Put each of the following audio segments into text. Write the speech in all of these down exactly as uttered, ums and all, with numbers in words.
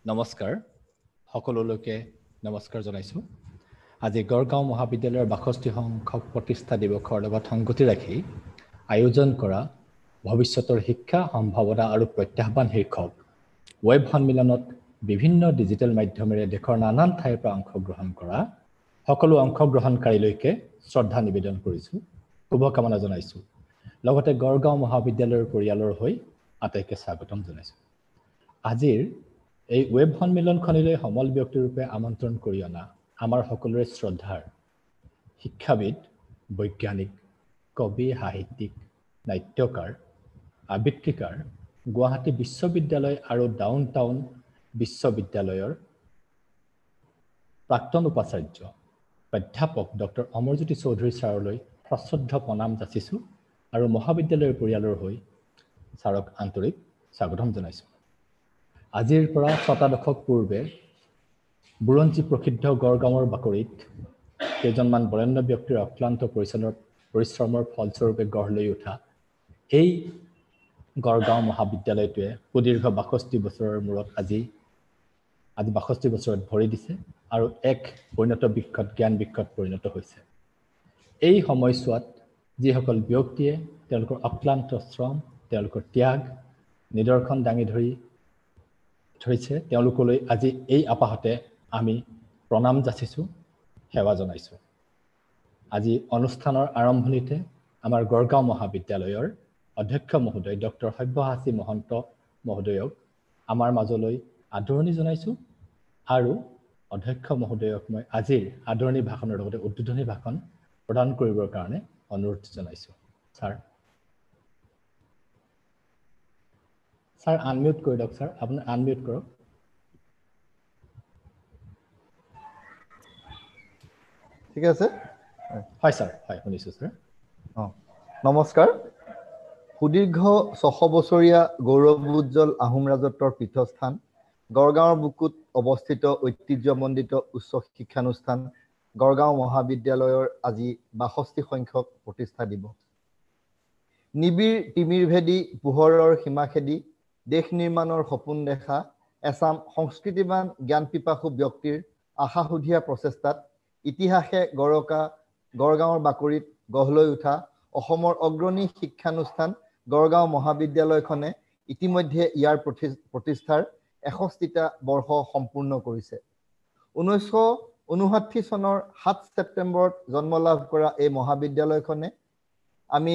নমস্কাৰ সকলোলৈকে নমস্কাৰ জনাইছো আজি গড়গাঁও মহাবিদ্যালয়ৰ বাষষ্ঠি সংখ্যক প্ৰতিষ্ঠা দিৱসৰ লগত সংগতি ৰাখি আয়োজন কৰা ভৱিষ্যতৰ শিক্ষা সম্ভাৱনা আৰু প্ৰত্যাহ্বান শীৰ্ষক ৱেব সন্মিলনত বিভিন্ন ডিজিটেল মাধ্যমেৰে দেশৰ নানান ঠাইৰ পৰা অংশগ্ৰহণ কৰা সকলো অংশগ্ৰহণকাৰীলৈকে শ্ৰদ্ধা নিবেদন কৰিছো শুভকামনা জনাইছো লগতে গড়গাঁও মহাবিদ্যালয়ৰ পৰিয়ালৰ হৈ আটাইকে স্বাগতম জনাইছো আজিৰ এই ৱেব সন্মিলনখনলৈ সমল ব্যক্তি ৰূপে আমন্ত্ৰণ কৰি অনা আমাৰ সকলোৰে শ্ৰদ্ধাৰ শিক্ষাবিদ বৈজ্ঞানিক কবি সাহিত্যিক নাট্যকাৰ আবৃত্তিকাৰ গুৱাহাটী বিশ্ববিদ্যালয় আৰু ডাউনটাউন বিশ্ববিদ্যালয়ৰ প্ৰাক্তন উপাচাৰ্য প্ৰাধ্যাপক ডক্টৰ অমৰজ্যোতি চৌধুৰী ছাৰলৈ সশ্ৰদ্ধ প্ৰণাম যাচিছো আৰু মহাবিদ্যালয়ৰ পৰিয়ালৰ হৈ ছাৰক আন্তৰিক স্বাগতম জনাইছো আজিৰ পৰা ছটা দশক পূৰ্বে বুৰঞ্জী প্ৰসিদ্ধ গড়গাঁৱৰ বাকৰিত কেইজনমান বৰেণ্য ব্যক্তিৰ অক্লান্ত পৰিশ্ৰমৰ পৰিশ্ৰমৰ ফলস্বৰূপে গঢ় লৈ উঠা এই গড়গাঁও মহাবিদ্যালয়টোৱে সুদীৰ্ঘ বাষষ্ঠি বছৰৰ মূৰত আজি আজি বাষষ্ঠি বছৰত ভৰি দিছে আৰু এক পৰিণত বৃক্ষত জ্ঞান বৃক্ষত পৰিণত হৈছে এই সময়ছোৱাত যিসকল ব্যক্তিয়ে তেওঁলোকৰ অক্লান্ত শ্ৰম তেওঁলোকৰ ত্যাগ নিদৰ্শন দাঙি ধৰি থৈছে তেওঁলোকলৈ আজি এই আপাহতে আমি প্ৰণাম যাচিছো সেৱা জনাইছো আজি অনুষ্ঠানৰ আৰম্ভণিতে আমাৰ গড়গাঁও মহাবিদ্যালয়ৰ অধ্যক্ষ মহোদয় ডক্টৰ সব্যসাচী মহন্ত মহোদয়ক আমাৰ মাজলৈ আদৰণি জনাইছো আৰু অধ্যক্ষ মহোদয়ক মই আজিৰ আদৰণি ভাষণৰ লগতে উদ্বোধনী ভাষণ প্ৰদান কৰিবৰ কাৰণে অনুৰোধ জনাইছো স্যাৰ স্যাৰ আনমিউট কৰি দিয়ক স্যাৰ আপুনি আনমিউট কৰক ঠিক আছে হয় স্যাৰ হয় শুনিছো স্যাৰ অ নমস্কাৰ সুদীৰ্ঘ ছশ বছৰীয়া গৌৰৱোজ্জ্বল আহোম ৰাজত্বৰ পীঠস্থান গড়গাঁৱৰ বুকুত অৱস্থিত ঐতিহ্যমণ্ডিত উচ্চ শিক্ষানুষ্ঠান গড়গাঁও মহাবিদ্যালয়ৰ আজি বাষষ্ঠি সংখ্যক প্ৰতিষ্ঠা দিৱস নিবিৰ তিমিৰ ভেদি পোহৰৰ সীমা খেদি দেশ নিৰ্মাণৰ সপোন দেখা এছাম সংস্কৃতিবান জ্ঞান পিপাসু ব্যক্তিৰ আশাসুধীয়া প্ৰচেষ্টাত ইতিহাসে গড়কা গড়গাঁৱৰ বাকৰিত গঢ় লৈ উঠা অসমৰ অগ্ৰণী শিক্ষানুষ্ঠান গড়গাঁও মহাবিদ্যালয়খনে ইতিমধ্যে ইয়াৰ প্ৰতিষ্ঠাৰ এষষ্ঠিটা বৰ্ষ সম্পূৰ্ণ কৰিছে ঊনৈছশ ঊনষাঠি চনৰ সাত ছেপ্টেম্বৰত জন্ম লাভ কৰা এই মহাবিদ্যালয়খনে আমি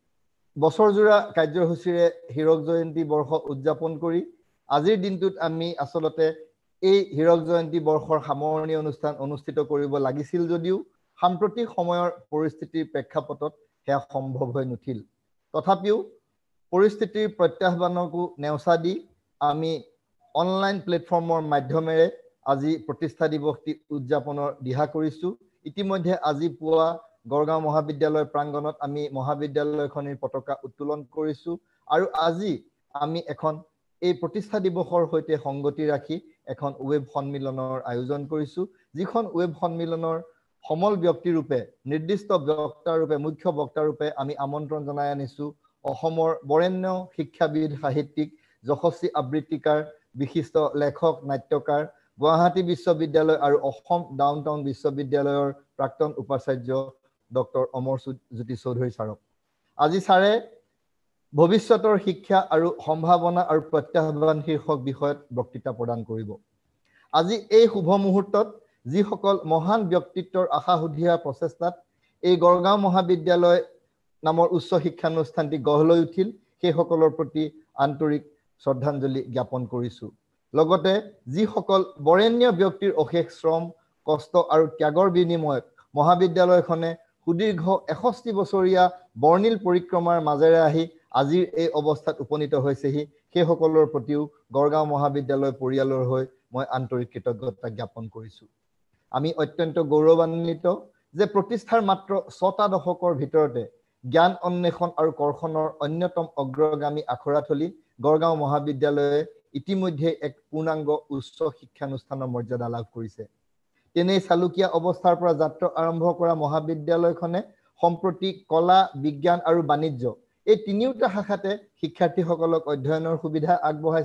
বছৰজোৰা কাৰ্যসূচীৰে হীৰক জয়ন্তী বৰ্ষ উদযাপন কৰি আজিৰ দিনটোত আমি আসলতে এই হীৰক জয়ন্তী বৰ্ষৰ সামৰণি অনুষ্ঠান অনুষ্ঠিত কৰিব লাগিছিল যদিও সাম্প্ৰতিক সময়ৰ পৰিস্থিতিৰ প্ৰেক্ষাপটত সেয়া সম্ভৱ হৈ নুঠিল তথাপিও পৰিস্থিতিৰ প্ৰত্যাহ্বানকো নেওচা দি আমি অনলাইন প্লেটফৰ্মৰ মাধ্যমেৰে আজি প্ৰতিষ্ঠা দিৱসটি উদযাপনৰ দিহা কৰিছো ইতিমধ্যে আজি পুৱা গড়গাঁও মহাবিদ্যালয় প্ৰাংগণত আমি মহাবিদ্যালয়খনৰ পতাকা উত্তোলন কৰিছো আৰু আজি আমি এখন এই প্ৰতিষ্ঠা দিৱসৰ সৈতে সংগতি ৰাখি এখন ৱেব সন্মিলনৰ আয়োজন কৰিছো যিখন ৱেব সন্মিলনৰ সমল ব্যক্তি ৰূপে নিৰ্দিষ্ট বক্তা ৰূপে মুখ্য বক্তা ৰূপে আমি আমন্ত্ৰণ জনাই আনিছো অসমৰ বৰেণ্য শিক্ষাবিদ সাহিত্যিক যশস্বী আবৃত্তিকাৰ বিশিষ্ট লেখক নাট্যকাৰ গুৱাহাটী বিশ্ববিদ্যালয় আৰু অসম ডাউনটাউন বিশ্ববিদ্যালয়ৰ প্ৰাক্তন উপাচাৰ্য ডক্টৰ অমৰজ্যোতি চৌধুৰী ছাৰক আজি ছাৰে ভৱিষ্যতৰ শিক্ষা আৰু সম্ভাৱনা আৰু প্ৰত্যাহ্বান শীৰ্ষক বিষয়ত বক্তৃতা প্ৰদান কৰিব আজি এই শুভ মুহূৰ্তত যিসকল মহান ব্যক্তিত্বৰ আশাসুধীয়া প্ৰচেষ্টাত এই গড়গাঁও মহাবিদ্যালয় নামৰ উচ্চ শিক্ষানুষ্ঠানটি গঢ় লৈ উঠিল সেইসকলৰ প্ৰতি আন্তৰিক শ্ৰদ্ধাঞ্জলি জ্ঞাপন কৰিছো লগতে যিসকল বৰেণ্য ব্যক্তিৰ অশেষ শ্ৰম কষ্ট আৰু ত্যাগৰ বিনিময়ত মহাবিদ্যালয়খনে সুদীৰ্ঘ এষষ্ঠি বছৰীয়া বৰ্ণিল পৰিক্ৰমাৰ মাজেৰে আহি আজিৰ এই অৱস্থাত উপনীত হৈছেহি সেইসকলৰ প্ৰতিও গড়গাঁও মহাবিদ্যালয় পৰিয়ালৰ হৈ মই আন্তৰিক কৃতজ্ঞতা জ্ঞাপন কৰিছো আমি অত্যন্ত গৌৰৱান্বিত যে প্ৰতিষ্ঠাৰ মাত্ৰ ছটা দশকৰ ভিতৰতে জ্ঞান অন্বেষণ আৰু কৰ্ষণৰ অন্যতম অগ্ৰগামী আখৰাথলী গড়গাঁও মহাবিদ্যালয়ে ইতিমধ্যে এক পূৰ্ণাংগ উচ্চ শিক্ষানুষ্ঠানৰ মৰ্যাদা লাভ কৰিছে তেনে চালুকীয়া অৱস্থাৰ পৰা যাত্ৰা আৰম্ভ কৰা মহাবিদ্যালয়খনে সম্প্ৰতি কলা বিজ্ঞান আৰু বাণিজ্য এই তিনিওটা শাখাতে শিক্ষাৰ্থীসকলক অধ্যয়নৰ সুবিধা আগবঢ়াইছে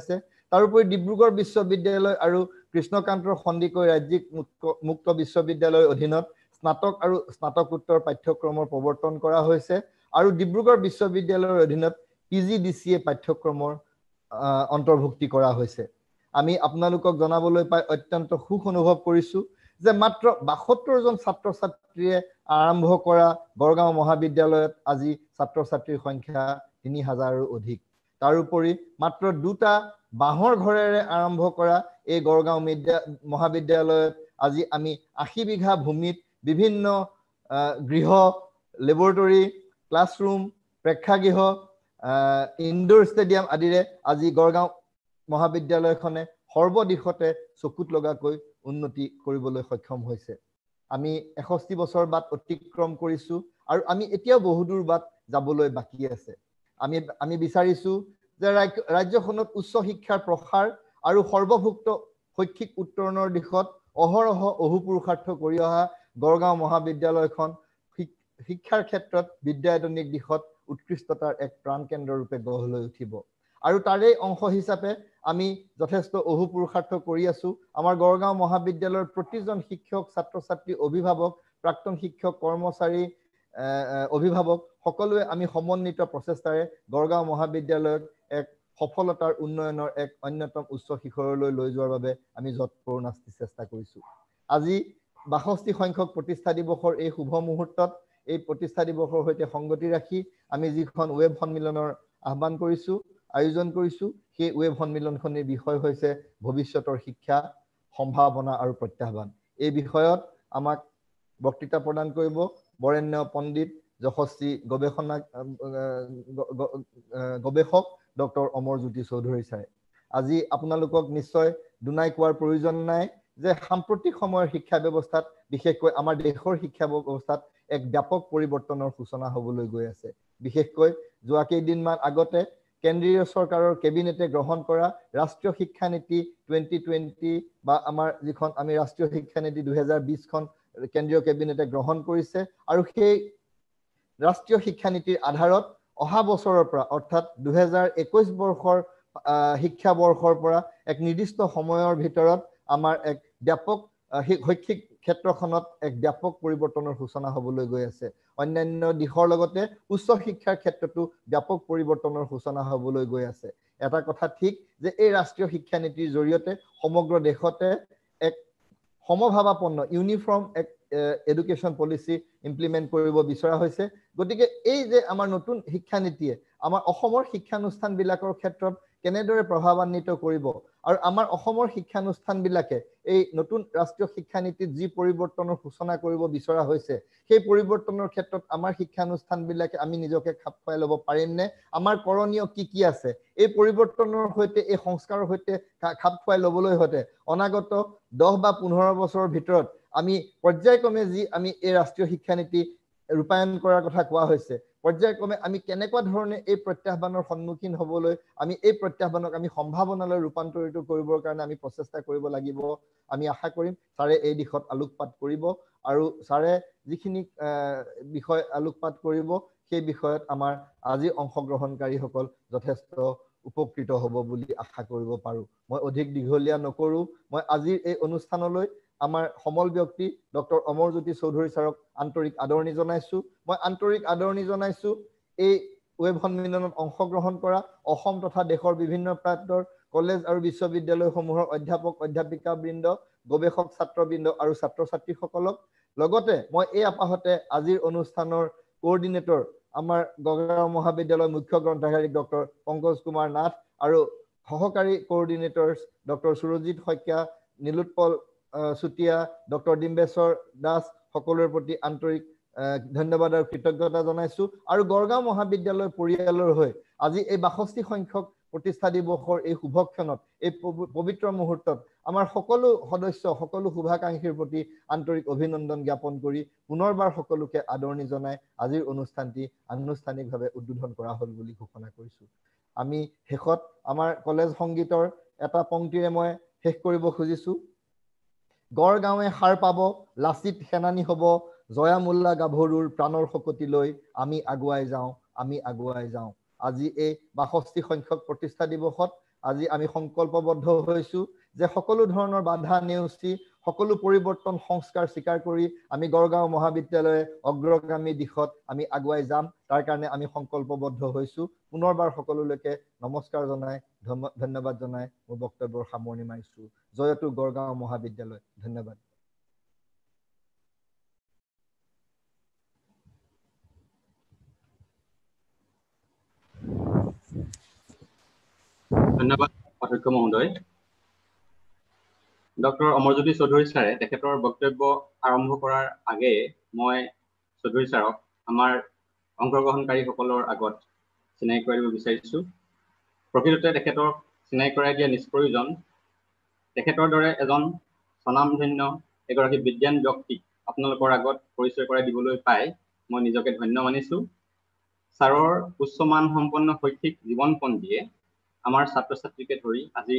তাৰোপৰি ডিব্ৰুগড় বিশ্ববিদ্যালয় আৰু কৃষ্ণকান্তৰ সন্দিকৈ ৰাজ্যিক মুক্ত বিশ্ববিদ্যালয়ৰ অধীনত স্নাতক আৰু স্নাতকোত্তৰ পাঠ্যক্ৰমৰ প্ৰৱৰ্তন কৰা হৈছে আৰু ডিব্ৰুগড় বিশ্ববিদ্যালয়ৰ অধীনত P G D C A পাঠ্যক্ৰমৰ অন্তৰ্ভুক্তি কৰা হৈছে। আমি আপোনালোকক জনাবলৈ পাই অত্যন্ত সুখ অনুভৱ কৰিছোঁ যে মাত্ৰ বাসত্তৰ জন ছাত্ৰ ছাত্ৰীয়ে আৰম্ভ কৰা গড়গাঁও মহাবিদ্যালয়ত আজি ছাত্ৰ ছাত্ৰীৰ সংখ্যা তিনি হাজাৰৰো অধিক। তাৰোপৰি মাত্ৰ দুটা বাঁহৰ ঘৰেৰে আৰম্ভ কৰা এই গড়গাঁও মহাবিদ্যালয়ত আজি আমি আশী বিঘা ভূমিত বিভিন্ন গৃহ, লেবৰেটৰী, ক্লাছৰুম, প্ৰেক্ষাগৃহ, ইনডোৰ ষ্টেডিয়াম আদিৰে আজি গড়গাঁও মহাবিদ্যালয়খনে সৰ্বদিশতে চকুত লগাকৈ উন্নতি কৰিবলৈ সক্ষম হৈছে। আমি এষষ্ঠি বছৰ বাট অতিক্ৰম কৰিছোঁ আৰু আমি এতিয়াও বহুদূৰ বাট যাবলৈ বাকী আছে। আমি আমি বিচাৰিছোঁ যে ৰাজ্যখনত উচ্চ শিক্ষাৰ প্ৰসাৰ আৰু সৰ্বভুক্ত শৈক্ষিক উত্তৰণৰ দিশত অহৰহ অহোপুৰুষাৰ্থ কৰি অহা গড়গাঁও মহাবিদ্যালয়খন শিক্ষাৰ ক্ষেত্ৰত বিদ্যায়তনিক দিশত উৎকৃষ্টতাৰ এক প্ৰাণকেন্দ্ৰ ৰূপে গঢ় লৈ উঠিব। আৰু তাৰে অংশ হিচাপে আমি যথেষ্ট অহোপুৰুষাৰ্থ কৰি আছোঁ। আমাৰ গড়গাঁও মহাবিদ্যালয়ৰ প্ৰতিজন শিক্ষক, ছাত্ৰ ছাত্ৰী, অভিভাৱক, প্ৰাক্তন শিক্ষক, কৰ্মচাৰী, অভিভাৱক সকলোৱে আমি সমন্বিত প্ৰচেষ্টাৰে গড়গাঁও মহাবিদ্যালয়ক এক সফলতাৰ উন্নয়নৰ এক অন্যতম উচ্চ শিখৰলৈ লৈ যোৱাৰ বাবে আমি যৎপৰোনাস্তি চেষ্টা কৰিছোঁ। আজি বাষষ্ঠি সংখ্যক প্ৰতিষ্ঠা দিৱসৰ এই শুভ মুহূৰ্তত এই প্ৰতিষ্ঠা দিৱসৰ সৈতে সংগতি ৰাখি আমি যিখন ৱেব সন্মিলনৰ আহ্বান কৰিছোঁ, আয়োজন কৰিছোঁ, সেই ৱেব সন্মিলনখনৰ বিষয় হৈছে ভৱিষ্যতৰ শিক্ষা, সম্ভাৱনা আৰু প্ৰত্যাহ্বান। এই বিষয়ত আমাক বক্তৃতা প্ৰদান কৰিব বৰেণ্য পণ্ডিত, যশস্বী গৱেষণা গৱেষক ডক্টৰ অমৰজ্যোতি চৌধুৰী ছাৰে। আজি আপোনালোকক নিশ্চয় দুনাই কোৱাৰ প্ৰয়োজন নাই যে সাম্প্ৰতিক সময়ৰ শিক্ষা ব্যৱস্থাত, বিশেষকৈ আমাৰ দেশৰ শিক্ষা ব্যৱস্থাত এক ব্যাপক পৰিৱৰ্তনৰ সূচনা হ'বলৈ গৈ আছে। বিশেষকৈ যোৱা কেইদিনমান আগতে কেন্দ্ৰীয় চৰকাৰৰ কেবিনেটে গ্ৰহণ কৰা ৰাষ্ট্ৰীয় শিক্ষানীতি টুৱেণ্টি টুৱেণ্টি বা আমাৰ যিখন আমি ৰাষ্ট্ৰীয় শিক্ষানীতি দুহেজাৰ বিছখন কেন্দ্ৰীয় কেবিনেটে গ্ৰহণ কৰিছে আৰু সেই ৰাষ্ট্ৰীয় শিক্ষানীতিৰ আধাৰত অহা বছৰৰ পৰা অৰ্থাৎ দুহেজাৰ একৈছ বৰ্ষৰ শিক্ষাবৰ্ষৰ পৰা এক নিৰ্দিষ্ট সময়ৰ ভিতৰত আমাৰ এক ব্যাপক শৈক্ষিক ক্ষেত্ৰখনত এক ব্যাপক পৰিৱৰ্তনৰ সূচনা হ'বলৈ গৈ আছে। অন্যান্য দিশৰ লগতে উচ্চ শিক্ষাৰ ক্ষেত্ৰতো ব্যাপক পৰিৱৰ্তনৰ সূচনা হ'বলৈ গৈ আছে। এটা কথা ঠিক যে এই ৰাষ্ট্ৰীয় শিক্ষানীতিৰ জৰিয়তে সমগ্ৰ দেশতে এক সমভাৱাপন্ন ইউনিফৰ্ম এক এডুকেশ্যন পলিচি ইমপ্লিমেণ্ট কৰিব বিচৰা হৈছে। গতিকে এই যে আমাৰ নতুন শিক্ষানীতিয়ে আমাৰ অসমৰ শিক্ষানুষ্ঠানবিলাকৰ ক্ষেত্ৰত কেনেদৰে প্ৰভাৱান্বিত কৰিব আৰু আমাৰ অসমৰ শিক্ষানুষ্ঠানবিলাকে এই নতুন ৰাষ্ট্ৰীয় শিক্ষানীতিত যি পৰিৱৰ্তনৰ সূচনা কৰিব বিচৰা হৈছে, সেই পৰিৱৰ্তনৰ ক্ষেত্ৰত আমাৰ শিক্ষানুষ্ঠানবিলাকে আমি নিজকে খাপ খুৱাই ল'ব পাৰিমনে? আমাৰ কৰণীয় কি কি আছে? এই পৰিৱৰ্তনৰ সৈতে, এই সংস্কাৰৰ সৈতে খাপ খুৱাই ল'বলৈ হতে অনাগত দহ বা পোন্ধৰ বছৰৰ ভিতৰত আমি পৰ্যায়ক্ৰমে যি আমি এই ৰাষ্ট্ৰীয় শিক্ষানীতি ৰূপায়ণ কৰাৰ কথা কোৱা হৈছে, পৰ্যায়ক্ৰমে আমি কেনেকুৱা ধৰণে এই প্ৰত্যাহ্বানৰ সন্মুখীন হ'বলৈ, আমি এই প্ৰত্যাহ্বানক আমি সম্ভাৱনালৈ ৰূপান্তৰিত কৰিবৰ কাৰণে আমি প্ৰচেষ্টা কৰিব লাগিব। আমি আশা কৰিম ছাৰে এই দিশত আলোকপাত কৰিব আৰু ছাৰে যিখিনি বিষয় আলোকপাত কৰিব সেই বিষয়ত আমাৰ আজি অংশগ্ৰহণকাৰীসকল যথেষ্ট উপকৃত হ'ব বুলি আশা কৰিব পাৰোঁ। মই অধিক দীঘলীয়া নকৰোঁ। মই আজিৰ এই অনুষ্ঠানলৈ আমাৰ সমল ব্যক্তি ডক্টৰ অমৰজ্যোতি চৌধুৰী ছাৰক আন্তৰিক আদৰণি জনাইছোঁ। মই আন্তৰিক আদৰণি জনাইছোঁ এই ৱেব সন্মিলনত অংশগ্ৰহণ কৰা অসম তথা দেশৰ বিভিন্ন প্ৰান্তৰ কলেজ আৰু বিশ্ববিদ্যালয়সমূহৰ অধ্যাপক অধ্যাপিকাবৃন্দ, গৱেষক ছাত্ৰবৃন্দ আৰু ছাত্ৰ ছাত্ৰীসকলক। লগতে মই এই আপাহতে আজিৰ অনুষ্ঠানৰ কোঅৰ্ডিনেটৰ আমাৰ গড়গাঁও মহাবিদ্যালয়ৰ মুখ্য গ্ৰন্থাগাৰিক ডক্টৰ পংকজ কুমাৰ নাথ আৰু সহকাৰী coordinators doctor Surajit Saikia, Nilotpal Chutia, doctor Dimbeswar Das সকলোৰে প্ৰতি আন্তৰিক ধন্যবাদ আৰু কৃতজ্ঞতা জনাইছোঁ। আৰু গড়গাঁও মহাবিদ্যালয় পৰিয়ালৰ হৈ আজি এই বাষষ্ঠি সংখ্যক প্ৰতিষ্ঠা দিৱসৰ এই শুভক্ষণত, এই পবিত্ৰ মুহূৰ্তত আমাৰ সকলো সদস্য, সকলো শুভাকাংক্ষীৰ প্ৰতি আন্তৰিক অভিনন্দন জ্ঞাপন কৰি পুনৰবাৰ সকলোকে আদৰণি জনাই আজিৰ অনুষ্ঠানটি আনুষ্ঠানিকভাৱে উদ্বোধন কৰা হ'ল বুলি ঘোষণা কৰিছোঁ। আমি শেষত আমাৰ কলেজ সংগীতৰ এটা পংক্তিৰে মই শেষ কৰিব খুজিছোঁ। গড়গাঁৱে সাৰ পাব, লাচিত সেনানী হ'ব, জয়া মোল্লা গাভৰুৰ প্ৰাণৰ শকতি লৈ আমি আগুৱাই যাওঁ, আমি আগুৱাই যাওঁ। আজি এই বাষষ্ঠি সংখ্যক প্ৰতিষ্ঠা দিৱসত আজি আমি সংকল্পবদ্ধ হৈছো যে সকলো ধৰণৰ বাধা নেওচি সকলো পৰিৱৰ্তন সংস্কাৰ স্বীকাৰ কৰি আমি গড়গাঁও মহাবিদ্যালয়ে অগ্ৰগামী দিশত আমি আগুৱাই যাম তাৰ কাৰণে আমি সংকল্পবদ্ধ হৈছো পুনৰবাৰ সকলোলৈকে নমস্কাৰ জনাই ধন্যবাদ জনাই মোৰ বক্তব্যৰ সামৰণি মাৰিছো জয়তু গড়গাঁও মহাবিদ্যালয় ধন্যবাদ ধন্যবাদ অধ্যক্ষ মহোদয় ডক্টৰ অমৰজ্যোতি চৌধুৰী ছাৰে তেখেতৰ বক্তব্য আৰম্ভ কৰাৰ আগে মই চৌধুৰী ছাৰক আমাৰ অংশগ্ৰহণকাৰীসকলৰ আগত চিনাকি কৰাই দিব বিচাৰিছো প্ৰকৃততে তেখেতৰ চিনাকি কৰাই দিয়া নিষ্প্ৰয়োজন তেখেতৰ দৰে এজন স্বনামধন্য এগৰাকী বিজ্ঞান ব্যক্তিক আপোনালোকৰ আগত পৰিচয় কৰাই দিবলৈ পাই মই নিজকে ধন্য মানিছো ছাৰৰ উচ্চমান সম্পন্ন শৈক্ষিক জীৱনপঞ্জীয়ে আমাৰ ছাত্ৰ ছাত্ৰীকে ধৰি আজি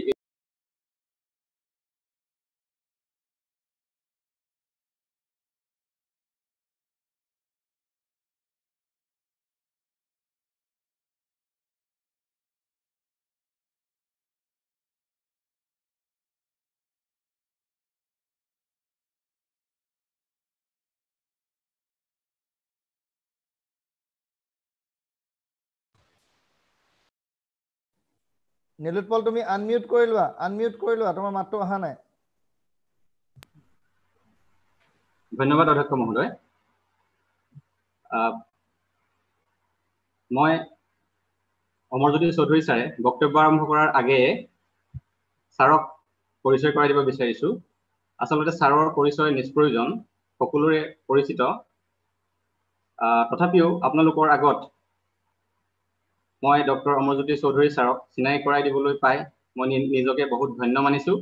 নীলোৎপল তুমি আনমিউট কৰি লোৱা আনমিউট কৰি লোৱা তোমাৰ মাতটো অহা নাই ধন্যবাদ অধ্যক্ষ মহোদয় মই অমৰজ্যোতি চৌধুৰী ছাৰে বক্তব্য আৰম্ভ কৰাৰ আগে ছাৰক পৰিচয় কৰাই দিব বিচাৰিছো আচলতে ছাৰৰ পৰিচয় নিষ্প্ৰয়োজন সকলোৰে পৰিচিত তথাপিও আপোনালোকৰ আগত মই ডক্টৰ অমৰজ্যোতি চৌধুৰী ছাৰক চিনাকি কৰাই দিবলৈ পাই মই নিজকে বহুত ধন্য মানিছো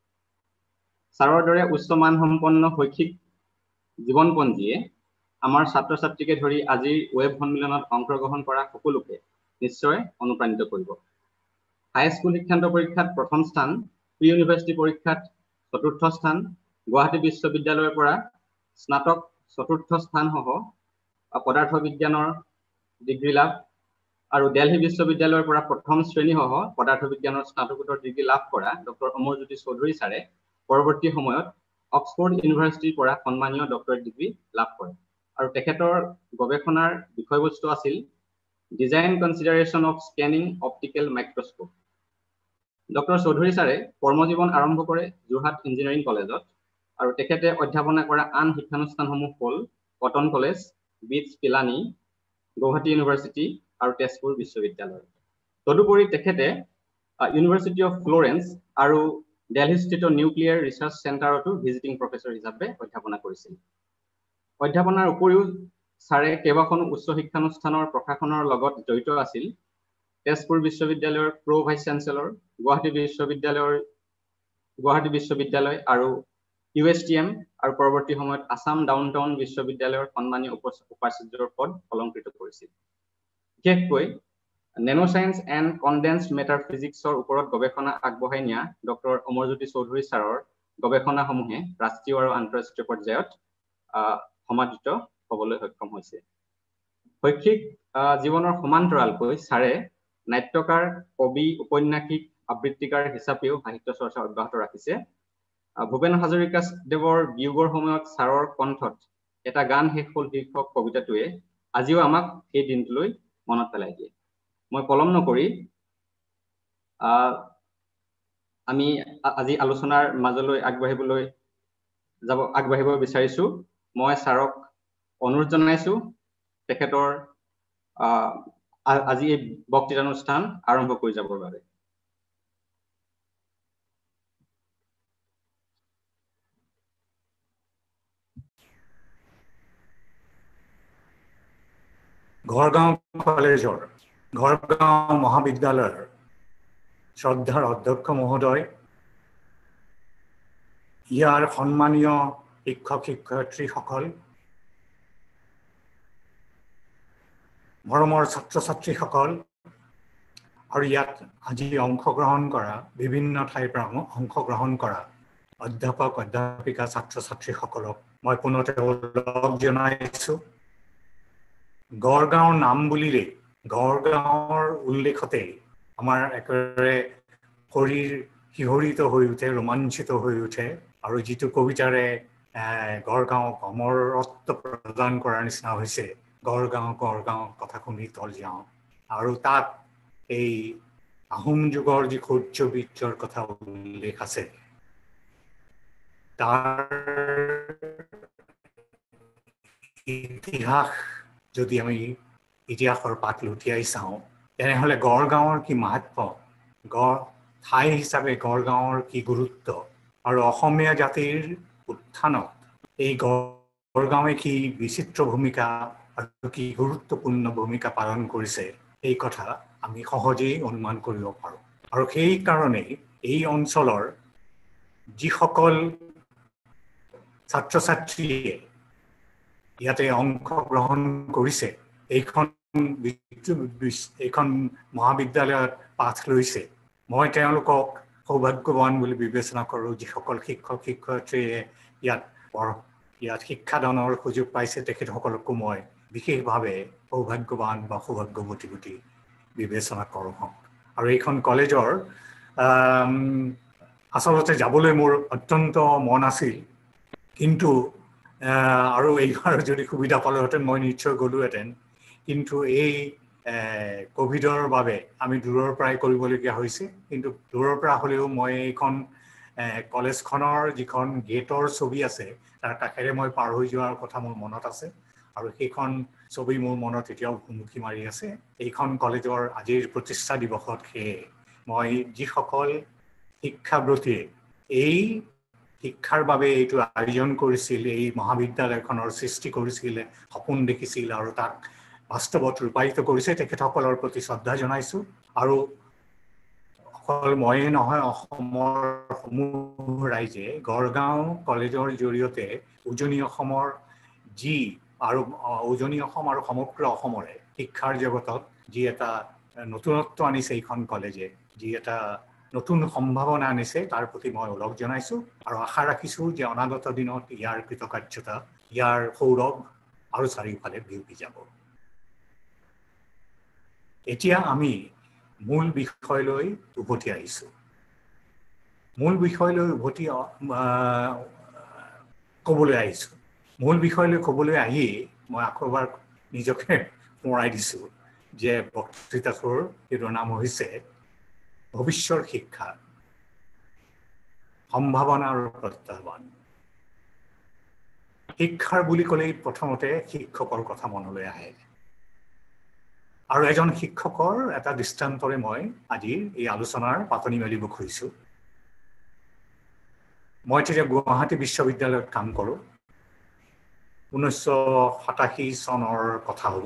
ছাৰৰ দৰে উচ্চ মানসম্পন্ন শৈক্ষিক জীৱনপঞ্জীয়ে আমাৰ ছাত্ৰ ছাত্ৰীকে ধৰি আজিৰ ৱেব সন্মিলনত অংশগ্ৰহণ কৰা সকলোকে নিশ্চয় অনুপ্ৰাণিত কৰিব হাইস্কুল শিক্ষান্ত পৰীক্ষাত প্ৰথম স্থান প্ৰি ইউনিভাৰ্চিটি পৰীক্ষাত চতুৰ্থ স্থান গুৱাহাটী বিশ্ববিদ্যালয়ৰ পৰা স্নাতক চতুৰ্থ স্থানসহ পদাৰ্থ বিজ্ঞানৰ ডিগ্ৰী লাভ আৰু দিল্লী বিশ্ববিদ্যালয়ৰ পৰা প্ৰথম শ্ৰেণীসহ পদাৰ্থ বিজ্ঞানৰ স্নাতকোত্তৰ ডিগ্ৰী লাভ কৰা ডক্টৰ অমৰজ্যোতি চৌধুৰী ছাৰে পৰৱৰ্তী সময়ত অক্সফৰ্ড ইউনিভাৰ্চিটিৰ পৰা সন্মানীয় ডক্টৰেট ডিগ্ৰী লাভ কৰে আৰু তেখেতৰ গৱেষণাৰ বিষয়বস্তু আছিল design consideration of scanning optical microscope doctor Choudhury ছাৰে কৰ্মজীৱন আৰম্ভ কৰে যোৰহাট ইঞ্জিনিয়াৰিং কলেজত আৰু তেখেতে অধ্যাপনা কৰা আন শিক্ষানুষ্ঠানসমূহ হ'ল Cotton College BITS Pilani Guwahati University আৰু তেজপুৰ বিশ্ববিদ্যালয় তদুপৰি তেখেতে ইউনিভাৰ্চিটি অফ ফ্লৰেন্স আৰু দিল্লীস্থিত নিউক্লিয়াৰ ৰিচাৰ্চ চেণ্টাৰতো ভিজিটিং প্ৰফেচৰ হিচাপে অধ্যাপনা কৰিছিল অধ্যাপনাৰ উপৰিও ছাৰে কেইবাখনো উচ্চ শিক্ষানুষ্ঠানৰ প্ৰশাসনৰ লগত জড়িত আছিল তেজপুৰ বিশ্ববিদ্যালয়ৰ প্ৰ ভাইচ চেঞ্চেলৰ গুৱাহাটী বিশ্ববিদ্যালয়ৰ গুৱাহাটী বিশ্ববিদ্যালয় আৰু ইউ এছ টি এম আৰু পৰৱৰ্তী সময়ত আসাম ডাউন টাউন বিশ্ববিদ্যালয়ৰ সন্মানীয় উপাচাৰ্যৰ পদ অলংকৃত কৰিছিল বিশেষকৈ nano science and condensed matter ফিজিক্সৰ ওপৰত গৱেষণা আগবঢ়াই নিয়া ডক্টৰ অমৰজ্যোতি চৌধুৰী ছাৰৰ গৱেষণাসমূহে ৰাষ্ট্ৰীয় আৰু আন্তঃৰাষ্ট্ৰীয় পৰ্যায়ত সমাদৃত হ'বলৈ সক্ষম হৈছে শৈক্ষিক জীৱনৰ সমান্তৰালকৈ ছাৰে নাট্যকাৰ কবি উপন্যাসিক আবৃত্তিকাৰ হিচাপেও সাহিত্য চৰ্চা অব্যাহত ৰাখিছে ভূপেন হাজৰিকা দেৱৰ বিয়োগৰ সময়ত ছাৰৰ কণ্ঠত এটা গান শেষ হ'ল শীৰ্ষক কবিতাটোৱে আজিও আমাক সেই দিনটোলৈ মনত পেলাই দিয়ে মই পলম নকৰি আমি আজি আলোচনাৰ মাজলৈ আগবাঢ়িবলৈ যাব আগবাঢ়িব বিচাৰিছো মই ছাৰক অনুৰোধ জনাইছো তেখেতৰ আজি এই বক্তৃতানুষ্ঠান আৰম্ভ কৰি যাবৰ বাবে গড়গাঁও কলেজৰ গড়গাঁও মহাবিদ্যালয়ৰ শ্ৰদ্ধাৰ অধ্যক্ষ মহোদয় ইয়াৰ সন্মানীয় শিক্ষক শিক্ষয়িত্ৰীসকল মৰমৰ ছাত্ৰ ছাত্ৰীসকল আৰু ইয়াত আজি অংশগ্ৰহণ কৰা বিভিন্ন ঠাইৰ পৰা অংশগ্ৰহণ কৰা অধ্যাপক অধ্যাপিকা ছাত্ৰ ছাত্ৰীসকলক মই পুনতে লগ জনাইছো গড়গাঁৱৰ নাম বুলিলে গড়গাঁৱৰ উল্লেখতে আমাৰ একেবাৰে শৰীৰ শিহৰিত হৈ উঠে, ৰোমাঞ্চিত হৈ উঠে আৰু যিটো কবিতাৰে গড়গাঁও অমৰত্ব প্ৰদান কৰাৰ নিচিনা হৈছে, গড়গাঁও গড়গাঁও কথা শুনি তল যাওঁ, আৰু তাত এই আহোম যুগৰ যি সূৰ্য বীৰ্যৰ কথা উল্লেখ আছে, তাৰ ইতিহাস যদি আমি ইতিহাসৰ পাত লুটিয়াই চাওঁ, তেনেহ'লে গড়গাঁৱৰ কি মাহাত্ম্য, গড় ঠাই হিচাপে গড়গাঁৱৰ কি গুৰুত্ব, আৰু অসমীয়া জাতিৰ উত্থানত এই গড়গাঁৱে কি বিচিত্ৰ ভূমিকা আৰু কি গুৰুত্বপূৰ্ণ ভূমিকা পালন কৰিছে, এই কথা আমি সহজেই অনুমান কৰিব পাৰোঁ। আৰু সেইকাৰণেই এই অঞ্চলৰ যিসকল ছাত্ৰ ছাত্ৰীয়ে ইয়াতে অংশগ্ৰহণ কৰিছে, এইখন এইখন মহাবিদ্যালয়ত পাঠ লৈছে, মই তেওঁলোকক সৌভাগ্যৱান বুলি বিবেচনা কৰোঁ। যিসকল শিক্ষক শিক্ষয়িত্ৰীয়ে ইয়াত ইয়াত শিক্ষাদানৰ সুযোগ পাইছে, তেখেতসকলকো মই বিশেষভাৱে সৌভাগ্যৱান বা সৌভাগ্যৱতী বুলি বিবেচনা কৰোঁ। আৰু এইখন কলেজৰ আচলতে যাবলৈ মোৰ অত্যন্ত মন আছিল, কিন্তু আৰু এইবাৰ যদি সুবিধা পালোহেঁতেন মই নিশ্চয় গ'লোহেঁতেন, কিন্তু এই কোভিডৰ বাবে আমি দূৰৰ পৰাই কৰিবলগীয়া হৈছে। কিন্তু দূৰৰ পৰা হ'লেও মই এইখন কলেজখনৰ যিখন গেটৰ ছবি আছে, তাৰ কাষেৰে মই পাৰ হৈ যোৱাৰ কথা মোৰ মনত আছে, আৰু সেইখন ছবি মোৰ মনত এতিয়াও ভুমুকি মাৰি আছে। এইখন কলেজৰ আজিৰ প্ৰতিষ্ঠা দিৱসত সেয়ে মই যিসকল শিক্ষাব্ৰতীয়ে এই শিক্ষাৰ বাবে এইটো আয়োজন কৰিছিল, এই মহাবিদ্যালয়খনৰ সৃষ্টি কৰিছিল, সপোন দেখিছিল আৰু তাক বাস্তৱত ৰূপায়িত কৰিছে, তেখেতসকলৰ প্ৰতি শ্ৰদ্ধা জনাইছোঁ। আৰু অকল ময়ে নহয়, অসমৰ সমূহ ৰাইজে গড়গাঁও কলেজৰ জৰিয়তে উজনি অসমৰ যি আৰু উজনি অসম আৰু সমগ্ৰ অসমৰে শিক্ষাৰ জগতত যি এটা নতুনত্ব আনিছে এইখন কলেজে, যি এটা নতুন সম্ভাৱনা আনিছে, তাৰ প্ৰতি মই ওলগ জনাইছোঁ আৰু আশা ৰাখিছোঁ যে অনাগত দিনত ইয়াৰ কৃতকাৰ্যতা, ইয়াৰ সৌৰভ আৰু চাৰিওফালে বিয়পি যাব। এতিয়া আমি মূল বিষয়লৈ উভতি আহিছোঁ। মূল বিষয়লৈ উভতি ক'বলৈ আহিছোঁ। মূল বিষয়লৈ ক'বলৈ আহি মই আকৌ এবাৰ নিজকে সোঁৱৰাই দিছোঁ যে বক্তৃতাটোৰ শিৰোনাম হৈছে ভৱিষ্যৰ শিক্ষা, সম্ভাৱনা আৰু প্ৰত্যাহ্বান। শিক্ষাৰ বুলি ক'লেই প্ৰথমতে শিক্ষকৰ কথা মনলৈ আহে, আৰু এজন শিক্ষকৰ এটা দৃষ্টান্তৰে মই আজিৰ এই আলোচনাৰ পাতনি মেলিব খুজিছোঁ। মই তেতিয়া গুৱাহাটী বিশ্ববিদ্যালয়ত কাম কৰোঁ। ঊনৈছশ সাতাশী চনৰ কথা হ'ব।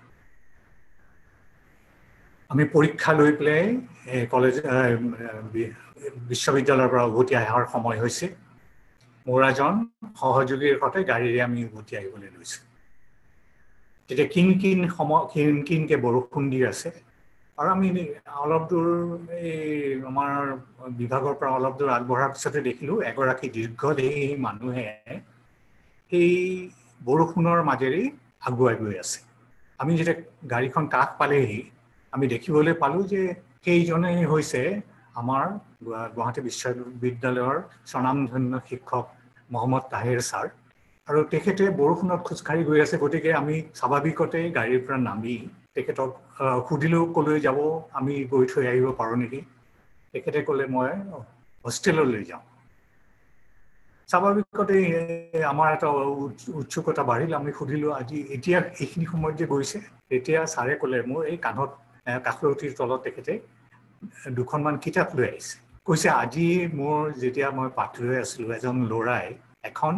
আমি পৰীক্ষা লৈ পেলাই কলেজ বিশ্ববিদ্যালয়ৰ পৰা উভতি অহাৰ সময় হৈছে। মোৰ এজন সহযোগীৰ সৈতে গাড়ীৰে আমি উভতি আহিবলৈ লৈছোঁ। তেতিয়া কিন কিন সময় কিন কিনকৈ বৰষুণ দি আছে, আৰু আমি অলপ দূৰ এই আমাৰ বিভাগৰ পৰা অলপ দূৰ আগবঢ়াৰ পিছতে দেখিলোঁ এগৰাকী দীৰ্ঘদেহী মানুহে সেই বৰষুণৰ মাজেৰে আগুৱাই গৈ আছে। আমি যেতিয়া গাড়ীখন কাষ পালেহি আমি দেখিবলৈ পালোঁ যে সেইজনেই হৈছে আমাৰ গুৱাহাটী বিশ্ববিদ্যালয়ৰ স্বনামধন্য শিক্ষক মহম্মদ তাহেৰ ছাৰ। আৰু তেখেতে বৰষুণত খোজকাঢ়ি গৈ আছে, গতিকে আমি স্বাভাৱিকতে গাড়ীৰ পৰা নামি তেখেতক সুধিলোঁ ক'লৈ যাব, আমি গৈ থৈ আহিব পাৰোঁ নেকি। তেখেতে ক'লে মই হোষ্টেললৈ যাওঁ। স্বাভাৱিকতে আমাৰ এটা উৎসুকতা বাঢ়িল। আমি সুধিলোঁ আজি এতিয়া এইখিনি সময়ত যে গৈছে। তেতিয়া ছাৰে ক'লে মোৰ এই কাণত কাষৰতিৰ তলত তেখেতে দুখনমান কিতাপ লৈ আহিছে। কৈছে আজি মোৰ যেতিয়া মই পাঠ লৈ আছিলোঁ, এজন ল'ৰাই এখন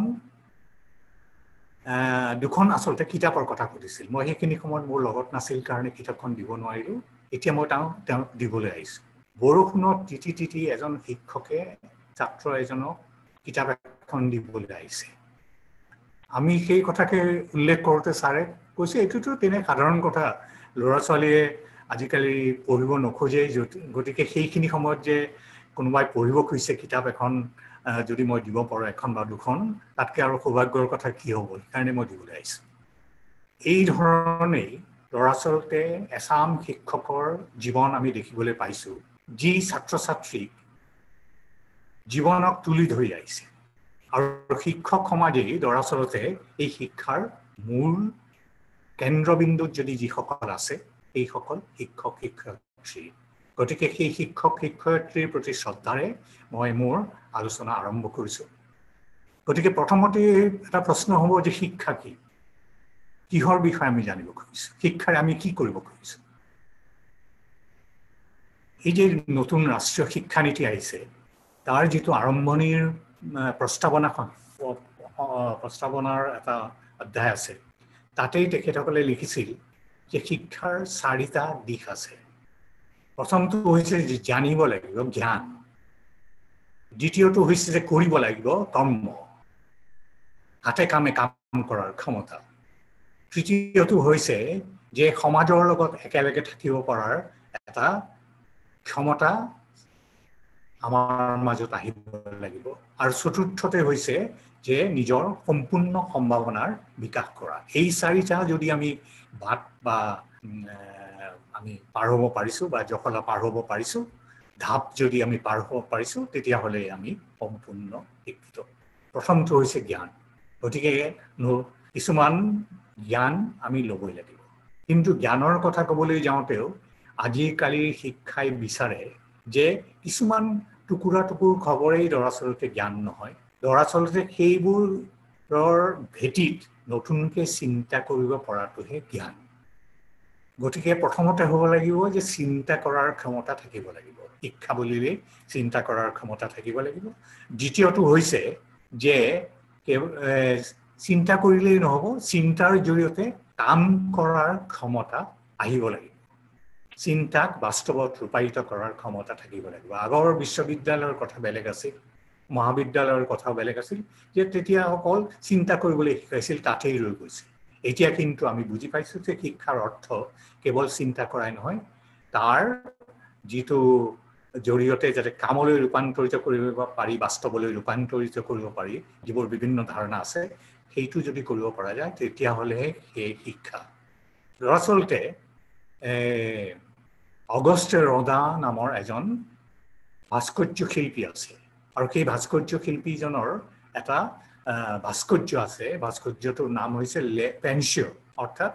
দুখন আচলতে কিতাপৰ কথা সুধিছিল। মই সেইখিনি সময়ত মোৰ লগত নাছিল কাৰণে কিতাপখন দিব নোৱাৰিলোঁ। এতিয়া মই তেওঁ তেওঁক দিবলৈ আহিছোঁ। বৰষুণত তিতি তিতি এজন শিক্ষকে ছাত্ৰ এজনক কিতাপ এখন দিবলৈ আহিছে। আমি সেই কথাকে উল্লেখ কৰোঁতে ছাৰে কৈছে এইটোতো তেনে সাধাৰণ কথা, ল'ৰা ছোৱালীয়ে আজিকালি পঢ়িব নোখোজে, গতিকে সেইখিনি সময়ত যে কোনোবাই পঢ়িব খুজিছে কিতাপ এখন যদি মই দিব পাৰোঁ এখন বা দুখন, তাতকৈ আৰু সৌভাগ্যৰ কথা কি হ'ব, সেইকাৰণে মই দিবলৈ আহিছোঁ। এই ধৰণেই দৰাচলতে এচাম শিক্ষকৰ জীৱন আমি দেখিবলৈ পাইছোঁ, যি ছাত্ৰ ছাত্ৰীক জীৱনক তুলি ধৰি আহিছে আৰু শিক্ষক সমাজেই দৰাচলতে এই শিক্ষাৰ মূল কেন্দ্ৰবিন্দুত যদি যিসকল আছে এইসকল শিক্ষক শিক্ষয়িত্ৰী গতিকে সেই শিক্ষক শিক্ষয়িত্ৰীৰ প্ৰতি শ্ৰদ্ধাৰে মই মোৰ আলোচনা আৰম্ভ কৰিছো গতিকে প্ৰথমতে এটা প্ৰশ্ন হ'ব যে শিক্ষা কি কিহৰ বিষয়ে আমি জানিব খুজিছো শিক্ষাৰে আমি কি কৰিব খুজিছো এই যে নতুন ৰাষ্ট্ৰীয় শিক্ষানীতি আহিছে তাৰ যেটো আৰম্ভণিৰ প্ৰস্তাৱনাখন প্ৰস্তাৱনাৰ এটা অধ্যায় আছে তাতেই তেখেতসকলে লিখিছিল যে শিক্ষাৰ চাৰিটা দিশ আছে প্ৰথমটো হৈছে যে জানিব লাগিব জ্ঞান দ্বিতীয়টো হৈছে যে কৰিব লাগিব কৰ্ম হাতে কামে কাম কৰাৰ ক্ষমতা তৃতীয়টো হৈছে যে সমাজৰ লগত একেলগে থাকিব পৰাৰ এটা ক্ষমতা আমাৰ মাজত আহিব লাগিব আৰু চতুৰ্থতে হৈছে যে নিজৰ সম্পূৰ্ণ সম্ভাৱনাৰ বিকাশ কৰা এই চাৰিটা যদি আমি বাট বা আমি পাৰ হ'ব পাৰিছো বা জখলা পাৰ হ'ব পাৰিছো ধাপ যদি আমি পাৰ হ'ব পাৰিছো তেতিয়া হলে আমি সম্পূৰ্ণ শিক্ষিত প্ৰথমটো হৈছে জ্ঞান গতিকে কিছুমান জ্ঞান আমি ল'বই লাগিব কিন্তু জ্ঞানৰ কথা ক'বলৈ যাওঁতেও আজিকালিৰ শিক্ষাই বিচাৰে যে কিছুমান টুকুৰা টুকুৰ খবৰেই দৰাচলতে জ্ঞান নহয় দৰাচলতে সেইবোৰৰ ভেটিত নতুনকৈ চিন্তা কৰিব পৰাটোহে জ্ঞান গতিকে প্ৰথমতে হ'ব লাগিব যে চিন্তা কৰাৰ ক্ষমতা থাকিব লাগিব শিক্ষা বুলিলে চিন্তা কৰাৰ ক্ষমতা থাকিব লাগিব দ্বিতীয়টো হৈছে যে চিন্তা কৰিলেই নহ'ব চিন্তাৰ জৰিয়তে কাম কৰাৰ ক্ষমতা আহিব লাগিব চিন্তাক বাস্তৱত ৰূপায়িত কৰাৰ ক্ষমতা থাকিব লাগিব আগৰ বিশ্ববিদ্যালয়ৰ কথা বেলেগ আছিল মহাবিদ্যালয়ৰ কথা বেলেগ আছিল যে তেতিয়া অকল চিন্তা কৰিবলৈ শিকাইছিল তাতেই ৰৈ গৈছিল এতিয়া কিন্তু আমি বুজি পাইছো যে শিক্ষাৰ অৰ্থ কেৱল চিন্তা কৰাই নহয় তাৰ যেটো জৰিয়তে যাতে কামলৈ ৰূপান্তৰিত কৰিব পাৰি বাস্তৱলৈ ৰূপান্তৰিত কৰিব পাৰি যিবোৰ বিভিন্ন ধাৰণা আছে সেইটো যদি কৰিব পৰা যায় তেতিয়া হলে সেই শিক্ষা দৰাচলতে এ অগষ্ট ৰদা নামৰ এজন ভাস্কৰ্য শিল্পী আছে আৰু সেই ভাস্কৰ্য শিল্পীজনৰ এটা ভাস্কৰ্য আছে ভাস্কৰ্যটোৰ নাম হৈছে পেনশিও অৰ্থাৎ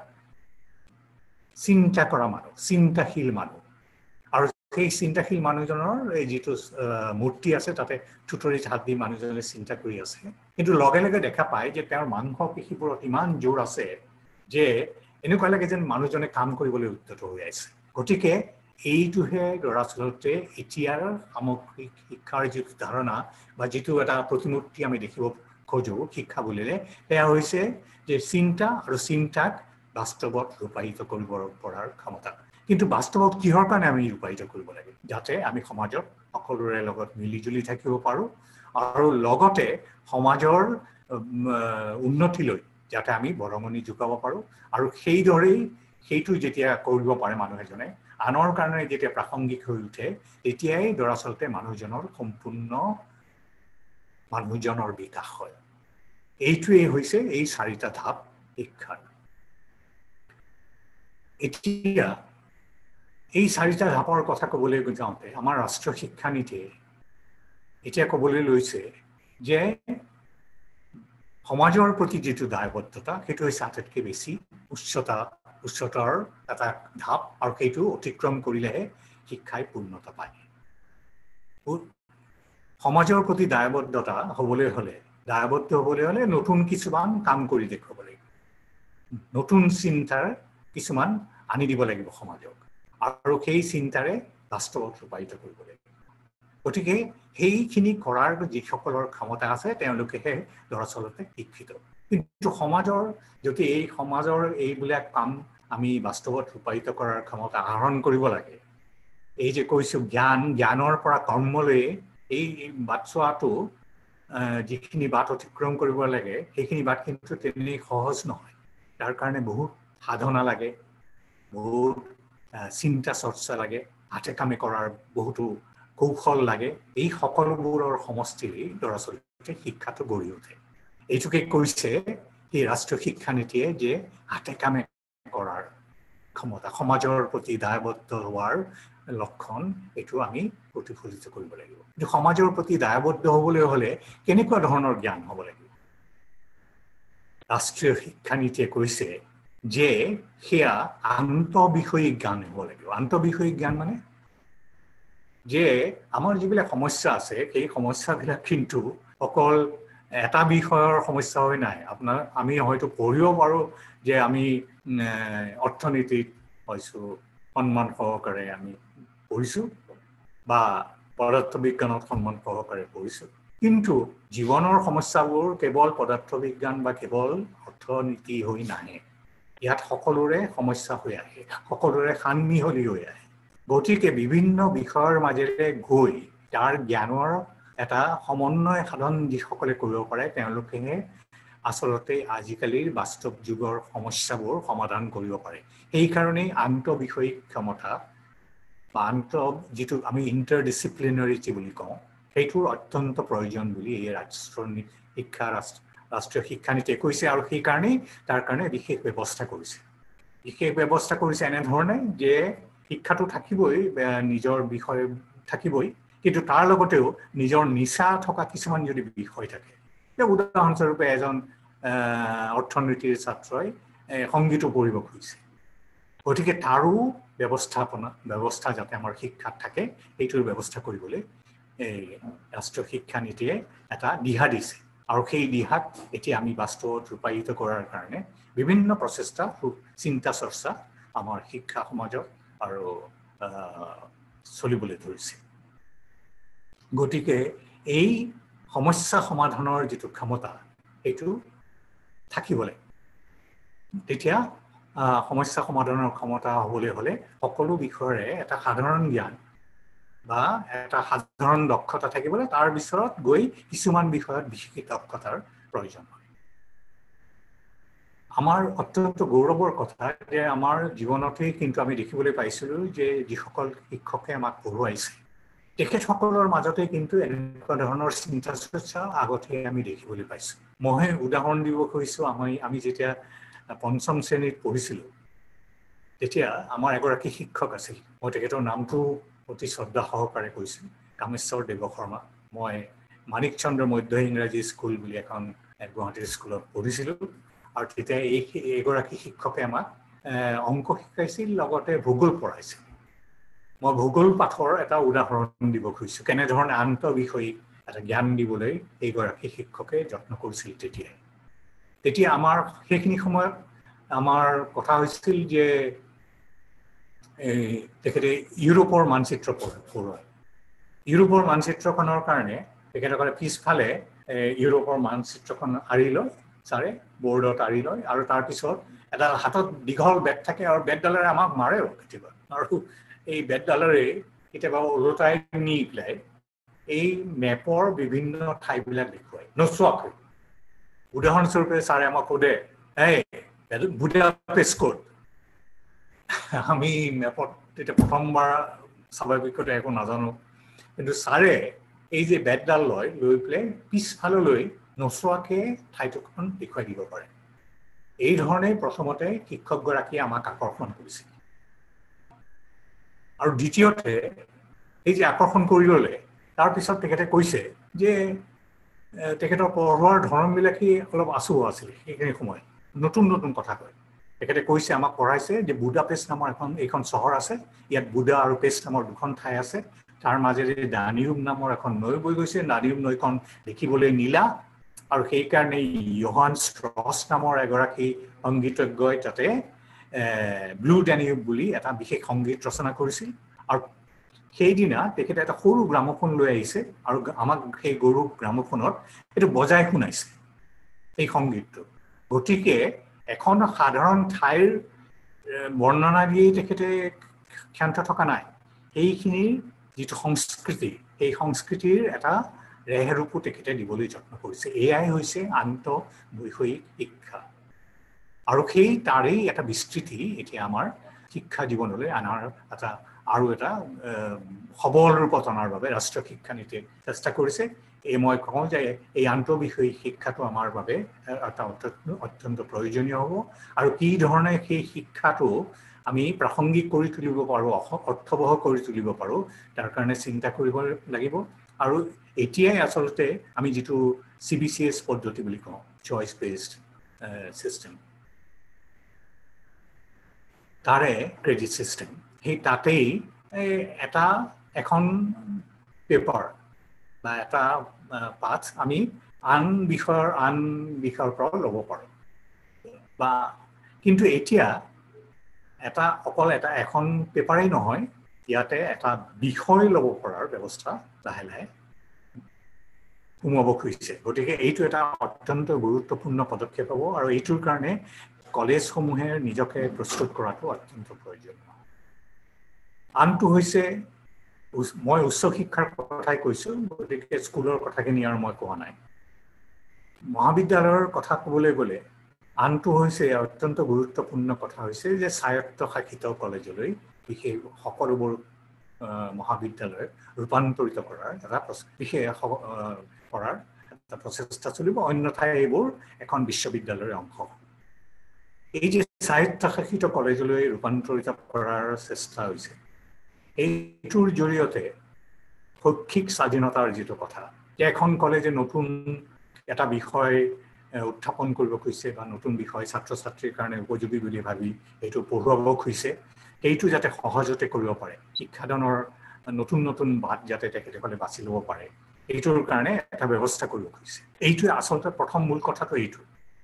চিন্তা কৰা মানুহ চিন্তাশীল মানুহ আৰু সেই চিন্তাশীল মানুহজনৰ এই যেটো মূৰ্তি আছে তাতে থুতৰিত হাত দি মানুহজনে চিন্তা কৰি আছে কিন্তু লগে লগে দেখা পায় যে তেওঁৰ মাংসপেশীবোৰত ইমান জোৰ আছে যে এনেকুৱা লাগে যেন মানুহজনে কাম কৰিবলৈ উদ্যত হৈ আছে গতিকে এইটোহে দৰাচলতে এতিয়াৰ সামগ্ৰিক শিক্ষাৰ যিটো ধাৰণা বা যিটো এটা প্ৰতিমূৰ্তি আমি দেখিব খোজো শিক্ষা বুলিলে সেয়া হৈছে যে চিন্তা আৰু চিন্তাক বাস্তৱত ৰূপায়িত কৰিব পৰাৰ ক্ষমতা কিন্তু বাস্তৱত কিহৰ কাৰণে আমি ৰূপায়িত কৰিব লাগে যাতে আমি সমাজত সকলোৰে লগত মিলিজুলি থাকিব পাৰো আৰু লগতে সমাজৰ উন্নতিলৈ যাতে আমি বৰঙণি যোগাব পাৰো আৰু সেইদৰেই সেইটো যেতিয়া কৰিব পাৰে মানুহ এজনে আনৰ কাৰণে যেতিয়া প্ৰাসংগিক হৈ উঠে তেতিয়াই দৰাচলতে মানুহজনৰ সম্পূৰ্ণ মানুহজনৰ বিকাশ হয় এইটোৱেই হৈছে এই চাৰিটা ধাপ শিক্ষাৰ এতিয়া এই চাৰিটা ধাপৰ কথা ক'বলৈ যাওঁতে আমাৰ ৰাষ্ট্ৰীয় শিক্ষানীতিয়ে এতিয়া ক'বলৈ লৈছে যে সমাজৰ প্ৰতি যেটো দায়বদ্ধতা সেইটো হৈছে আটাইতকৈ বেছি উচ্চতা উচ্চতাৰ এটা ধাপ আৰু সেইটো অতিক্ৰম কৰিলেহে শিক্ষাই পূৰ্ণতা পায় সমাজৰ প্ৰতি দায়বদ্ধতা হ'বলৈ হ'লে দায়বদ্ধ হ'বলৈ হ'লে নতুন কিছুমান কাম কৰি দেখুৱাব লাগিব নতুন চিন্তাৰ কিছুমান আনি দিব লাগিব সমাজক আৰু সেই চিন্তাৰে বাস্তৱত ৰূপায়িত কৰিব লাগিব গতিকে সেইখিনি কৰাৰ যিসকলৰ ক্ষমতা আছে তেওঁলোকেহে দৰাচলতে শিক্ষিত কিন্তু সমাজৰ যদি এই সমাজৰ এইবিলাক কাম আমি বাস্তৱত ৰূপায়িত কৰাৰ ক্ষমতা আহৰণ কৰিব লাগে এই যে কৈছো জ্ঞান জ্ঞানৰ পৰা কৰ্মলৈ এই বাট চোৱাটো যিখিনি বাট অতিক্ৰম কৰিব লাগে সেইখিনি বাট কিন্তু তেনেই সহজ নহয় তাৰ কাৰণে বহুত সাধনা লাগে বহুত চিন্তা চৰ্চা লাগে হাতে কামে কৰাৰ বহুতো কৌশল লাগে এই সকলোবোৰৰ সমষ্টিৰে দৰাচলতে শিক্ষাটো গঢ়ি উঠে এইটোকে কৈছে এই ৰাষ্ট্ৰীয় শিক্ষানীতিয়ে যে হাতে কামে কৰাৰ ক্ষমতা সমাজৰ প্ৰতি দায়বদ্ধ হোৱাৰ লক্ষণ এইটো আমি প্ৰতিফলিত কৰিব লাগিব কিন্তু সমাজৰ প্ৰতি দায়বদ্ধ হ'বলৈ হ'লে কেনেকুৱা ধৰণৰ জ্ঞান হ'ব লাগিব ৰাষ্ট্ৰীয় শিক্ষা নীতিয়ে কৈছে যে সেয়া আন্তঃবিষয়িক জ্ঞান হ'ব লাগিব আন্তঃবিষয়িক জ্ঞান মানে যে আমাৰ যিবিলাক সমস্যা আছে সেই সমস্যাবিলাক কিন্তু অকল এটা বিষয়ৰ সমস্যা হৈ নাই আপোনাৰ আমি হয়তো পঢ়িব পাৰো যে আমি অৰ্থনীতিত হয়তো সন্মান সহকাৰে আমি পঢ়িছো বা পদাৰ্থ বিজ্ঞানত সন্মান সহকাৰে পঢ়িছো কিন্তু জীৱনৰ সমস্যাবোৰ কেৱল পদাৰ্থ বিজ্ঞান বা কেৱল অৰ্থনীতি হৈ নাহে ইয়াত সকলোৰে সমস্যা হৈ আহে সকলোৰে সানমিহলি হৈ আহে গতিকে বিভিন্ন বিষয়ৰ মাজেৰে গৈ তাৰ জ্ঞানৰ এটা সমন্বয় সাধন যিসকলে কৰিব পাৰে তেওঁলোকেহে আচলতে আজিকালিৰ বাস্তৱ যুগৰ সমস্যাবোৰ সমাধান কৰিব পাৰে সেইকাৰণেই আন্তঃবিষয়িক ক্ষমতা বা আন্তঃ যিটো আমি ইণ্টাৰডিচিপ্লিনাৰিটি বুলি কওঁ সেইটোৰ অত্যন্ত প্ৰয়োজন বুলি এই ৰাষ্ট্ৰীয় শিক্ষা ৰাষ্ট্ৰীয় শিক্ষানীতিয়ে কৈছে আৰু সেইকাৰণেই তাৰ কাৰণে বিশেষ ব্যৱস্থা কৰিছে বিশেষ ব্যৱস্থা কৰিছে এনেধৰণে যে শিক্ষাটো থাকিবই নিজৰ বিষয় থাকিবই কিন্তু তাৰ লগতেও নিজৰ নিচা থকা কিছুমান যদি বিষয় থাকে উদাহৰণস্বৰূপে এজন অৰ্থনীতিৰ ছাত্ৰই সংগীতো পঢ়িব খুজিছে গতিকে তাৰো ব্যৱস্থাপনা ব্যৱস্থা যাতে আমাৰ শিক্ষাত থাকে এইটোৰ ব্যৱস্থা কৰিবলৈ এই ৰাষ্ট্ৰীয় শিক্ষা নীতিয়ে এটা দিহা দিছে আৰু সেই দিহাক এতিয়া আমি বাস্তৱত ৰূপায়িত কৰাৰ কাৰণে বিভিন্ন প্ৰচেষ্টা চিন্তা চৰ্চা আমাৰ শিক্ষা সমাজত আৰু চলিবলৈ ধৰিছে গতিকে এই সমস্যা সমাধানৰ যিটো ক্ষমতা এইটো থাকিব লাগে তেতিয়া সমস্যা সমাধানৰ ক্ষমতা হ'বলৈ হ'লে সকলো বিষয়ৰে এটা সাধাৰণ জ্ঞান বা এটা সাধাৰণ দক্ষতা থাকিব লাগে তাৰ পিছত গৈ কিছুমান বিষয়ত বিশেষ দক্ষতাৰ প্ৰয়োজন হয় আমাৰ অত্যন্ত গৌৰৱৰ কথা যে আমাৰ জীৱনতেই কিন্তু আমি দেখিবলৈ পাইছিলোঁ যে যিসকল শিক্ষকে আমাক পঢ়ুৱাইছে তেখেতসকলৰ মাজতে কিন্তু এনেকুৱা ধৰণৰ চিন্তা চৰ্চা আগতে আমি দেখিবলৈ পাইছোঁ মই উদাহৰণ দিব খুজিছোঁ আমি আমি যেতিয়া পঞ্চম শ্ৰেণীত পঢ়িছিলোঁ তেতিয়া আমাৰ এগৰাকী শিক্ষক আছিল মই তেখেতৰ নামটো অতি শ্ৰদ্ধা সহকাৰে কৈছোঁ কামেশ্বৰ দেৱ শৰ্মা মই মানিক চন্দ্ৰ মধ্য ইংৰাজী স্কুল বুলি এখন গুৱাহাটীৰ স্কুলত পঢ়িছিলোঁ আৰু তেতিয়া এই এগৰাকী শিক্ষকে আমাক অংক শিকাইছিল লগতে ভূগোল পঢ়াইছিল মই ভূগোল পাঠৰ এটা উদাহৰণ দিব খুজিছোঁ কেনেধৰণে আন্তঃবিষয়িক এটা জ্ঞান দিবলৈ এইগৰাকী শিক্ষকে যত্ন কৰিছিল তেতিয়াই তেতিয়া আমাৰ সেইখিনি সময়ত আমাৰ কথা হৈছিল যে এই তেখেতে ইউৰোপৰ মানচিত্ৰ পঢ়ুৱায় ইউৰোপৰ মানচিত্ৰখনৰ কাৰণে তেখেতসকলে পিছফালে ইউৰোপৰ মানচিত্ৰখন আঁৰি লয় ছাৰে বৰ্ডত আঁৰি লয় আৰু তাৰপিছত এটা হাতত দীঘল বেট থাকে আৰু বেটডালেৰে আমাক মাৰেও কেতিয়াবা আৰু এই বেটডালেৰে কেতিয়াবা ওলোটাই নি পেলাই এই মেপৰ বিভিন্ন ঠাইবিলাক দেখুৱায় নোচোৱাকৈ উদাহৰণস্বৰূপে ছাৰে আমাক সোধে এই বুদাপেষ্ট ক'ত আমি মেপত তেতিয়া প্ৰথমবাৰ স্বাভাৱিকতে একো নাজানো কিন্তু ছাৰে এই যে বেটডাল লয় লৈ পেলাই পিছফাললৈ নোচোৱাকৈ ঠাইটোখন দেখুৱাই দিব পাৰে এই ধৰণে প্ৰথমতে শিক্ষকগৰাকীয়ে আমাক আকৰ্ষণ কৰিছিল আৰু দ্বিতীয়তে এই যে আকৰ্ষণ কৰি ল'লে তাৰপিছত তেখেতে কৈছে যে তেখেতৰ পঢ়োৱাৰ ধৰণবিলাকেই অলপ আচু আছিল সেইখিনি সময়ত নতুন নতুন কথা কয় তেখেতে কৈছে আমাক পঢ়াইছে যে বুদাপেষ্ট নামৰ এখন এইখন চহৰ আছে ইয়াত বুদা আৰু পেষ্ট নামৰ দুখন ঠাই আছে তাৰ মাজেৰে দানিউব নামৰ এখন নৈ বৈ গৈছে দানিউব নৈখন দেখিবলৈ নীলা আৰু সেইকাৰণে ইয়োহান ষ্ট্ৰছ নামৰ এগৰাকী সংগীতজ্ঞই তাতে ব্লু ডেনিউব বুলি এটা বিশেষ সংগীত ৰচনা কৰিছিল আৰু সেইদিনা তেখেতে এটা সৰু গ্ৰামোফোন লৈ আহিছে আৰু আমাক সেই গৰু গ্ৰামোফোনত এইটো বজাই শুনাইছে এই সংগীতটো গতিকে এখন সাধাৰণ ঠাইৰ বৰ্ণনা দিয়েই তেখেতে ক্ষান্ত থকা নাই এইখিনিৰ যিটো সংস্কৃতি সেই সংস্কৃতিৰ এটা ৰেহৰূপো তেখেতে দিবলৈ যত্ন কৰিছে এয়াই হৈছে আন্তঃবিষয়িক শিক্ষা আৰু সেই তাৰেই এটা বিস্তৃতি এতিয়া আমাৰ শিক্ষা জীৱনলৈ অনাৰ এটা আৰু এটা সবল ৰূপত অনাৰ বাবে ৰাষ্ট্ৰীয় শিক্ষা নীতিয়ে চেষ্টা কৰিছে এই মই কওঁ যে এই আন্তঃবিষয়িক শিক্ষাটো আমাৰ বাবে এটা অত্যন্ত প্ৰয়োজনীয় হ'ব আৰু কি ধৰণে সেই শিক্ষাটো আমি প্ৰাসংগিক কৰি তুলিব পাৰোঁ, অৰ্থবহ কৰি তুলিব পাৰোঁ, তাৰ কাৰণে চিন্তা কৰিব লাগিব। আৰু এতিয়াই আচলতে আমি যিটো চি বি চি এছ পদ্ধতি বুলি কওঁ, চইচ বেছড চিষ্টেম, তাৰে ক্ৰেডিট চিষ্টেম, সেই তাতেই এটা এখন পেপাৰ বা এটা পাঠ আমি আন বিষয়ৰ আন বিষয়ৰ পৰা ল'ব পাৰোঁ। বা কিন্তু এতিয়া এটা অকল এটা এখন পেপাৰেই নহয়, ইয়াতে এটা বিষয় ল'ব পৰাৰ ব্যৱস্থা লাহে লাহে সোমাব খুজিছে। গতিকে এইটো এটা অত্যন্ত গুৰুত্বপূৰ্ণ পদক্ষেপ হ'ব আৰু এইটোৰ কাৰণে কলেজসমূহে নিজকে প্ৰস্তুত কৰাটো অত্যন্ত প্ৰয়োজনীয়। আনটো হৈছে, মই উচ্চ শিক্ষাৰ কথাই কৈছোঁ, গতিকে স্কুলৰ কথাখিনি আৰু মই কোৱা নাই। মহাবিদ্যালয়ৰ কথা ক'বলৈ গ'লে আনটো হৈছে অত্যন্ত গুৰুত্বপূৰ্ণ কথা হৈছে যে স্বায়ত্তশাসিত কলেজলৈ বিশেষ সকলোবোৰ মহাবিদ্যালয় ৰূপান্তৰিত কৰাৰ এটা বিশেষ কৰাৰ এটা প্ৰচেষ্টা চলিব, অন্যথাই এইবোৰ এখন বিশ্ববিদ্যালয়ৰ অংশ। এই যে স্বায়ত্তশাসিত কলেজলৈ ৰূপান্তৰিত কৰাৰ চেষ্টা হৈছে, এইটোৰ জৰিয়তে শৈক্ষিক স্বাধীনতাৰ যিটো কথা, যে এখন কলেজে নতুন এটা বিষয় উত্থাপন কৰিব খুজিছে বা নতুন বিষয় ছাত্ৰ ছাত্ৰীৰ কাৰণে উপযোগী বুলি ভাবি এইটো পঢ়ুৱাব খুজিছে, এইটো যাতে সহজতে কৰিব পাৰে, শিক্ষাদানৰ নতুন নতুন বাট যাতে তেখেতসকলে বাছি ল'ব পাৰে, এইটোৰ কাৰণে এটা ব্যৱস্থা কৰিব খুজিছে। এইটোৱে আচলতে প্ৰথম মূল কথাটো এইটো,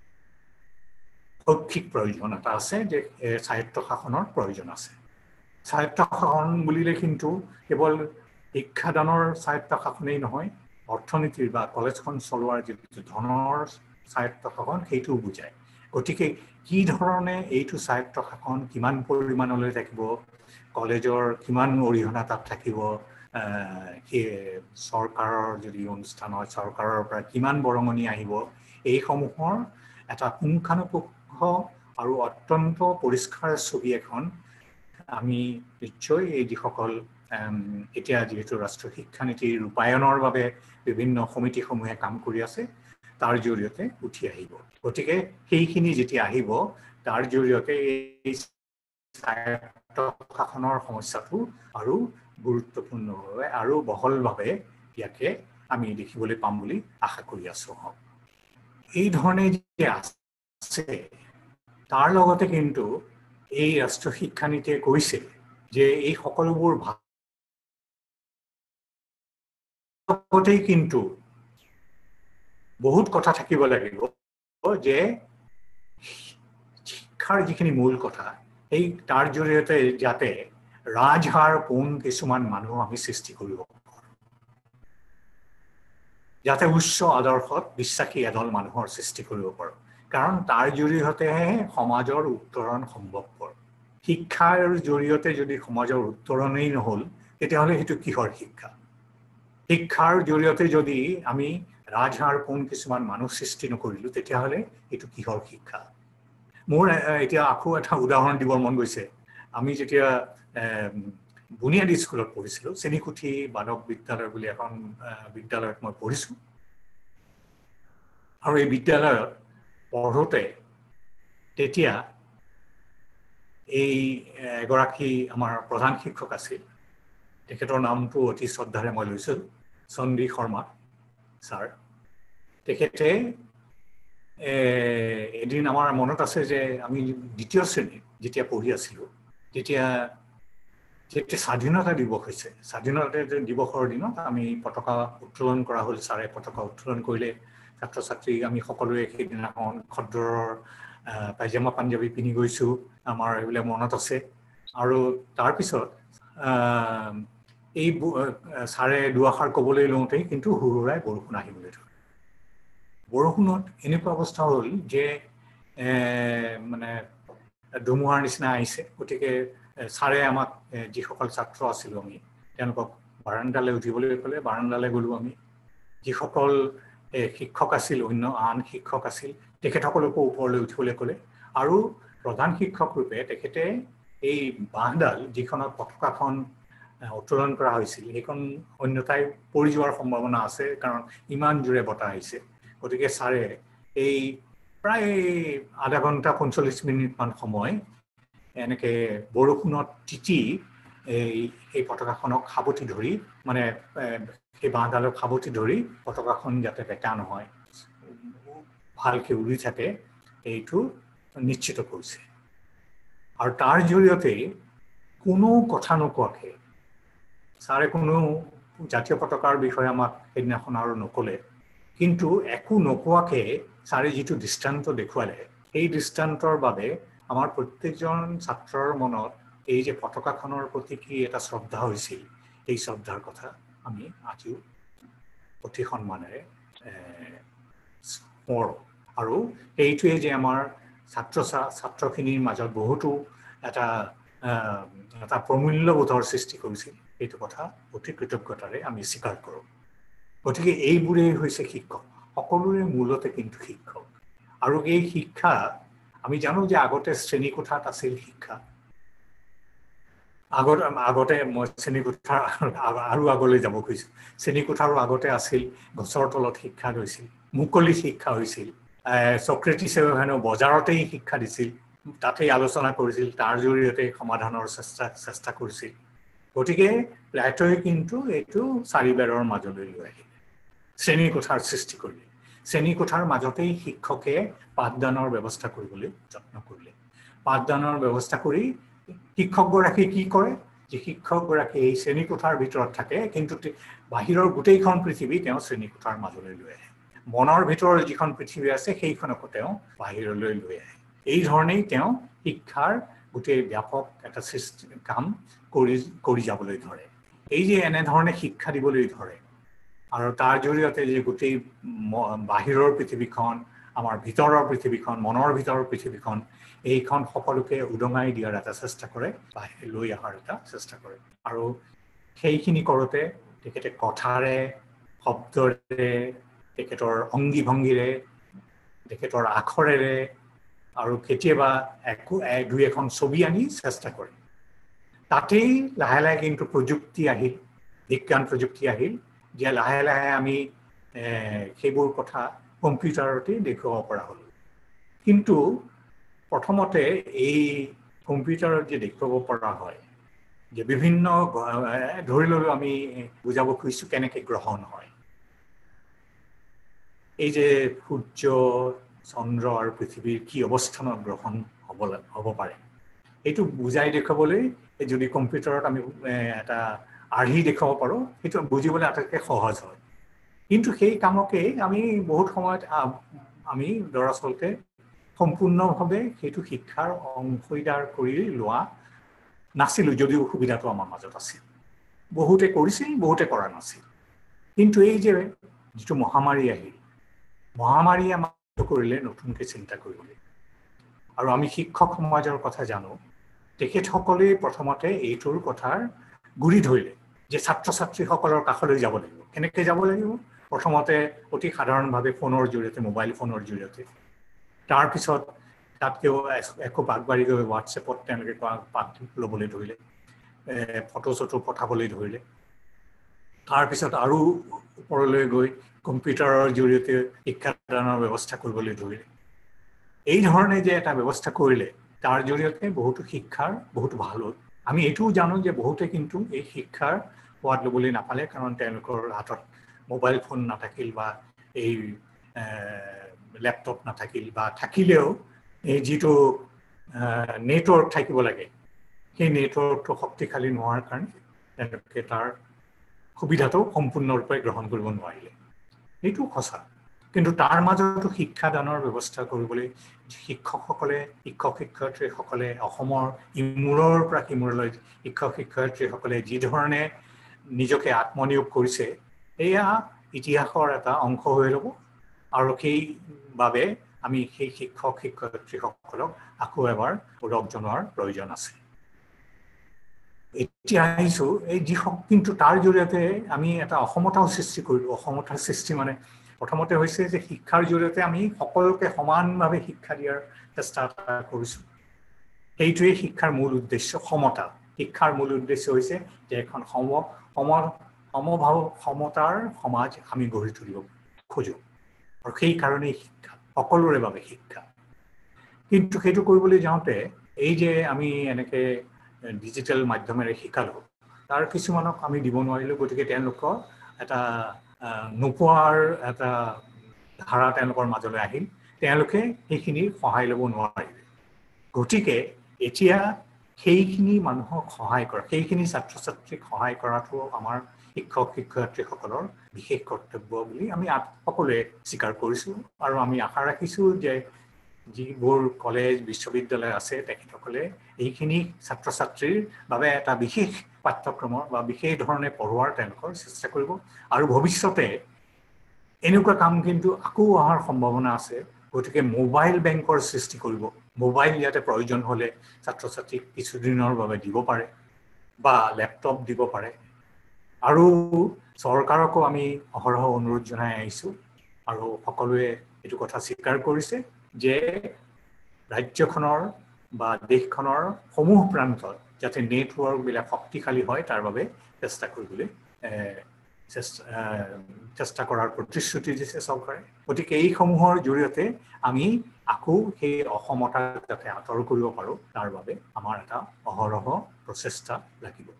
শৈক্ষিক প্ৰয়োজন এটা আছে, যে স্বায়ত্ত শাসনৰ প্ৰয়োজন আছে। স্বায়ত্ত শাসন বুলিলে কিন্তু কেৱল শিক্ষাদানৰ স্বায়ত্ত শাসনেই নহয়, অৰ্থনীতিৰ বা কলেজখন চলোৱাৰ যিটো ধনৰ স্বায়ত্ত শাসন সেইটোও বুজায়। গতিকে কি ধৰণে এইটো স্বায়ত্ত শাসন কিমান পৰিমাণলৈ থাকিব, কলেজৰ কিমান অৰিহণা তাত থাকিব, সেই চৰকাৰৰ যদি অনুষ্ঠান হয় চৰকাৰৰ পৰা কিমান বৰঙণি আহিব, এইসমূহৰ এটা পুংখানুপুংখ আৰু অত্যন্ত পৰিষ্কাৰ ছবি এখন আমি নিশ্চয় এই যিসকল এতিয়া যিহেতু ৰাষ্ট্ৰীয় শিক্ষানীতি ৰূপায়ণৰ বাবে বিভিন্ন সমিতিসমূহে কাম কৰি আছে, তাৰ জৰিয়তে উঠি আহিব। গতিকে সেইখিনি যেতিয়া আহিব, তাৰ জৰিয়তে এই স্বায়ত্ত শাসনৰ সমস্যাটো আৰু গুৰুত্বপূৰ্ণভাৱে আৰু বহলভাৱে ইয়াকে আমি দেখিবলৈ পাম বুলি আশা কৰি আছো। এই ধৰণে যে আছে, তাৰ লগতে কিন্তু এই ৰাষ্ট্ৰীয় শিক্ষানীতিয়ে কৈছে যে এই সকলোবোৰ ভাগতেই কিন্তু বহুত কথা থাকিব লাগিব, যে শিক্ষাৰ যিখিনি মূল কথা, এই তাৰ জৰিয়তে যাতে ৰাজহাৰ পোন কিছুমান মানুহ আমি সৃষ্টি কৰিব পাৰোঁ, যাতে উচ্চ আদৰ্শত বিশ্বাসী এদল মানুহৰ সৃষ্টি কৰিব পাৰোঁ। কাৰণ তাৰ জৰিয়তেহে সমাজৰ উত্তৰণ সম্ভৱপৰ। শিক্ষাৰ জৰিয়তে যদি সমাজৰ উত্তৰণেই নহ'ল, তেতিয়াহ'লে সেইটো কিহৰ শিক্ষা? শিক্ষাৰ জৰিয়তে যদি আমি ৰাজহাৰ পোন কিছুমান মানুহ সৃষ্টি নকৰিলোঁ, তেতিয়াহ'লে এইটো কিহৰ শিক্ষা? মোৰ এতিয়া আকৌ এটা উদাহৰণ দিবৰ মন গৈছে। আমি যেতিয়া বুনিয়াদী স্কুলত পঢ়িছিলোঁ, চেনীকুঠি বালক বিদ্যালয় বুলি এখন বিদ্যালয়ত মই পঢ়িছোঁ, আৰু এই বিদ্যালয়ত পঢ়োতে তেতিয়া এই এগৰাকী আমাৰ প্ৰধান শিক্ষক আছিল, তেখেতৰ নামটো অতি শ্ৰদ্ধাৰে মই লৈছোঁ, চন্দী শৰ্মা ছাৰ। তেখেতে এদিন আমাৰ মনত আছে যে আমি দ্বিতীয় শ্ৰেণীত যেতিয়া পঢ়ি আছিলোঁ, তেতিয়া যেতিয়া স্বাধীনতা দিৱস হৈছে, স্বাধীনতা দিৱসৰ দিনত আমি পতাকা উত্তোলন কৰা হ'ল। ছাৰে পতাকা উত্তোলন কৰিলে, ছাত্ৰ ছাত্ৰী আমি সকলোৱে সেইদিনাখন খদ্দৰৰ পাইজামা পাঞ্জাবী পিন্ধি গৈছোঁ, আমাৰ এইবিলাক মনত আছে। আৰু তাৰপিছত এই ছাৰে দুআষাৰ ক'বলৈ লওঁতেই কিন্তু হুৰুৰাই বৰষুণ আহিবলৈ ধৰে। বৰষুণত এনেকুৱা অৱস্থা হ'ল যে মানে ধুমুহাৰ নিচিনা আহিছে। গতিকে ছাৰে আমাক যিসকল ছাত্ৰ আছিলোঁ আমি, তেওঁলোকক বাৰাণ্ডালৈ উঠিবলৈ ক'লে, বাৰাণ্ডালৈ গ'লোঁ আমি। যিসকল শিক্ষক আছিল, অন্য আন শিক্ষক আছিল, তেখেতসকলকো ওপৰলৈ উঠিবলৈ ক'লে। আৰু প্ৰধান শিক্ষক ৰূপে তেখেতে এই বাঁহডাল যিখনত পতাকাখন উত্তোলন কৰা হৈছিল, সেইখন অন্যথাই পৰি যোৱাৰ সম্ভাৱনা আছে, কাৰণ ইমান জোৰে বতাহ আহিছে। গতিকে ছাৰে এই প্ৰায় আধা ঘণ্টা পঞ্চল্লিছ মিনিটমান সময় এনেকৈ বৰষুণত তিতি এই এই পতাকাখনক সাৱটি ধৰি মানে সেই বাঁহডালক সাৱটি ধৰি পতাকাখন যাতে বেকা নহয় ভালকৈ উৰি থাকে এইটো নিশ্চিত কৰিছে আৰু তাৰ জৰিয়তে কোনো কথা নোকোৱাকৈ ছাৰে কোনো জাতীয় পতাকাৰ বিষয়ে আমাক সেইদিনাখন আৰু নক'লে কিন্তু একো নোকোৱাকৈ ছাৰে যিটো দৃষ্টান্ত দেখুৱালে এই দৃষ্টান্তৰ বাবে আমাৰ প্ৰত্যেকজন ছাত্ৰৰ মনত এই যে পতাকাখনৰ প্ৰতি কি এটা শ্ৰদ্ধা হৈছিল এই শ্ৰদ্ধাৰ কথা আমি আজিও অতি সন্মানেৰে স্মৰোঁ আৰু এইটোৱে যে আমাৰ ছাত্ৰ ছাত্ৰখিনিৰ মাজত বহুতো এটা এটা প্ৰমূল্যবোধৰ সৃষ্টি কৰিছিল এইটো কথা অতি কৃতজ্ঞতাৰে আমি স্বীকাৰ কৰোঁ গতিকে এইবোৰেই হৈছে শিক্ষক সকলোৰে মূলতে কিন্তু শিক্ষক আৰু এই শিক্ষা আমি জানো যে আগতে শ্ৰেণীকোঠাত আছিল শিক্ষা আগত আগতে মই শ্ৰেণীকোঠাৰ আৰু আগলৈ যাব খুজিছোঁ শ্ৰেণীকোঠাৰো আগতে আছিল গছৰ তলত শিক্ষা হৈছিল মুকলি শিক্ষা হৈছিল চক্ৰেটিছে হেনো বজাৰতেই শিক্ষা দিছিল তাতেই আলোচনা কৰিছিল তাৰ জৰিয়তে সমাধানৰ চেষ্টা চেষ্টা কৰিছিল গতিকে প্লেট'ই কিন্তু এইটো চাৰিবেৰৰ মাজলৈ লৈ আহিলে শ্ৰেণীকোঠাৰ সৃষ্টি কৰিলে শ্ৰেণীকোঠাৰ মাজতেই শিক্ষকে পাঠদানৰ ব্যৱস্থা কৰিবলৈ যত্ন কৰিলে পাঠদানৰ ব্যৱস্থা কৰি শিক্ষকগৰাকী কি কৰে যে শিক্ষকগৰাকী এই শ্ৰেণীকোঠাৰ ভিতৰত থাকে কিন্তু বাহিৰৰ গোটেইখন পৃথিৱী তেওঁ শ্ৰেণীকোঠাৰ মাজলৈ লৈ আহে মনৰ ভিতৰৰ যিখন পৃথিৱী আছে সেইখনকো তেওঁ বাহিৰলৈ লৈ আহে এই ধৰণেই তেওঁ শিক্ষাৰ গোটেই ব্যাপক এটা সৃষ্টি কাম কৰি কৰি যাবলৈ ধৰে এই যে এনেধৰণে শিক্ষা দিবলৈ ধৰে আৰু তাৰ জৰিয়তে যে গোটেই বাহিৰৰ পৃথিৱীখন আমাৰ ভিতৰৰ পৃথিৱীখন মনৰ ভিতৰৰ পৃথিৱীখন এইখন সকলোকে উদঙাই দিয়াৰ এটা চেষ্টা কৰে বা লৈ অহাৰ এটা চেষ্টা কৰে আৰু সেইখিনি কৰোঁতে তেখেতে কথাৰে শব্দৰে তেখেতৰ অংগী ভংগীৰে তেখেতৰ আখৰেৰে আৰু কেতিয়াবা একো দুই এখন ছবি আনি চেষ্টা কৰে তাতেই লাহে লাহে কিন্তু প্ৰযুক্তি আহিল বিজ্ঞান প্ৰযুক্তি আহিল যে লাহে লাহে আমি সেইবোৰ কথা কম্পিউটাৰতে দেখুৱাব পৰা হ'ল কিন্তু প্ৰথমতে এই কম্পিউটাৰত যে দেখুৱাব পৰা হয় যে বিভিন্ন ধৰি ল'লো আমি বুজাব খুজিছোঁ কেনেকৈ গ্ৰহণ হয় এই যে সূৰ্য চন্দ্ৰ আৰু পৃথিৱীৰ কি অৱস্থানত গ্ৰহণ হ'ব হ'ব পাৰে এইটো বুজাই দেখুৱাবলৈ যদি কম্পিউটাৰত আমি এটা আৰ্হি দেখুৱাব পাৰোঁ সেইটো বুজিবলৈ আটাইতকৈ সহজ হয় কিন্তু সেই কামকেই আমি বহুত সময়ত আমি দৰাচলতে সম্পূৰ্ণভাৱে সেইটো শিক্ষাৰ অংশীদাৰ কৰি লোৱা নাছিলোঁ যদিও সুবিধাটো আমাৰ মাজত আছিল বহুতে কৰিছিল বহুতে কৰা নাছিল কিন্তু এই যে যিটো মহামাৰী আহিল মহামাৰীয়ে আমাক কৰিলে নতুনকৈ চিন্তা কৰিবলৈ আৰু আমি শিক্ষক সমাজৰ কথা জানো তেখেতসকলে প্ৰথমতে এইটোৰ কথাৰ গুৰি ধৰিলে যে ছাত্ৰ ছাত্ৰীসকলৰ কাষলৈ যাব লাগিব কেনেকৈ যাব লাগিব প্ৰথমতে অতি সাধাৰণভাৱে ফোনৰ জৰিয়তে মোবাইল ফোনৰ জৰিয়তে তাৰপিছত তাতকৈও একো আগবাঢ়ি গৈ হোৱাটছএপত তেওঁলোকে পাঠ ল'বলৈ ধৰিলে ফটো চটো পঠাবলৈ ধৰিলে তাৰপিছত আৰু ওপৰলৈ গৈ কম্পিউটাৰৰ জৰিয়তে শিক্ষাদানৰ ব্যৱস্থা কৰিবলৈ ধৰিলে এই ধৰণে যে এটা ব্যৱস্থা কৰিলে তাৰ জৰিয়তে বহুতো শিক্ষাৰ বহুতো ভাল হ'ল আমি এইটোও জানো যে বহুতে কিন্তু এই শিক্ষাৰ সোৱাদ ল'বলৈ নাপালে কাৰণ তেওঁলোকৰ হাতত মোবাইল ফোন নাথাকিল বা এই লেপটপ নাথাকিল বা থাকিলেও এই যিটো নেটৱৰ্ক থাকিব লাগে সেই নেটৱৰ্কটো শক্তিশালী নোহোৱাৰ কাৰণে তেওঁলোকে তাৰ সুবিধাটো সম্পূৰ্ণৰূপে গ্ৰহণ কৰিব নোৱাৰিলে এইটো সঁচা কিন্তু তাৰ মাজতো শিক্ষাদানৰ ব্যৱস্থা কৰিবলৈ শিক্ষকসকলে শিক্ষক শিক্ষয়িত্ৰীসকলে অসমৰ ইমূৰৰ পৰা সিমূৰলৈ শিক্ষক শিক্ষয়িত্ৰীসকলে যি ধৰণে নিজকে আত্মনিয়োগ কৰিছে এয়া ইতিহাসৰ এটা অংশ হৈ ল'ব আৰু সেইবাবে আমি সেই শিক্ষক শিক্ষয়িত্ৰীসকলক আকৌ এবাৰ গৌৰৱ জনোৱাৰ প্ৰয়োজন আছে এতিয়া আহিছোঁ এই যি কিন্তু তাৰ জৰিয়তে আমি এটা অসমতাও সৃষ্টি কৰিলোঁ অসমতাৰ সৃষ্টি মানে প্ৰথমতে হৈছে যে শিক্ষাৰ জৰিয়তে আমি সকলোকে সমানভাৱে শিক্ষা দিয়াৰ চেষ্টা কৰিছোঁ সেইটোৱেই শিক্ষাৰ মূল উদ্দেশ্য সমতা শিক্ষাৰ মূল উদ্দেশ্য হৈছে যে এখন সম সম সমভাৱ সমতাৰ সমাজ আমি গঢ়ি তুলিব খোজোঁ আৰু সেই কাৰণেই শিক্ষা সকলোৰে বাবে শিক্ষা কিন্তু সেইটো কৰিবলৈ যাওঁতে এই যে আমি এনেকে ডিজিটেল মাধ্যমেৰে শিকালোঁ তাৰ কিছুমানক আমি দিব নোৱাৰিলোঁ গতিকে তেওঁলোকৰ এটা নোপোৱাৰ এটা ধাৰা তেওঁলোকৰ মাজলৈ আহিল তেওঁলোকে সেইখিনি সহায় ল'ব নোৱাৰিলে গতিকে এতিয়া সেইখিনি মানুহক সহায় কৰা সেইখিনি ছাত্ৰ ছাত্ৰীক সহায় কৰাটো আমাৰ শিক্ষক শিক্ষয়িত্ৰীসকলৰ বিশেষ কৰ্তব্য বুলি আমি সকলোৱে স্বীকাৰ কৰিছোঁ আৰু আমি আশা ৰাখিছোঁ যে যিবোৰ কলেজ বিশ্ববিদ্যালয় আছে তেখেতসকলে এইখিনি ছাত্ৰ ছাত্ৰীৰ বাবে এটা বিশেষ পাঠ্যক্ৰমৰ বা বিশেষ ধৰণে পঢ়োৱাৰ তেওঁলোকৰ চেষ্টা কৰিব আৰু ভৱিষ্যতে এনেকুৱা কাম কিন্তু আকৌ অহাৰ সম্ভাৱনা আছে গতিকে মোবাইল বেংকৰ সৃষ্টি কৰিব মোবাইল ইয়াতে প্ৰয়োজন হ'লে ছাত্ৰ ছাত্ৰীক কিছুদিনৰ বাবে দিব পাৰে বা লেপটপ দিব পাৰে আৰু চৰকাৰকো আমি অহৰহ অনুৰোধ জনাই আহিছোঁ আৰু সকলোৱে এইটো কথা স্বীকাৰ কৰিছে যে ৰাজ্যখনৰ বা দেশখনৰ সমূহ প্ৰান্তত যাতে নেটৱৰ্কবিলাক শক্তিশালী হয় তাৰ বাবে চেষ্টা কৰিবলৈ চেষ্টা কৰাৰ প্ৰতিশ্ৰুতি দিছে চৰকাৰে গতিকে এইসমূহৰ জৰিয়তে আমি আকৌ সেই অসমতা যাতে আঁতৰ কৰিব পাৰোঁ তাৰ বাবে আমাৰ এটা অহৰহ প্ৰচেষ্টা লাগিব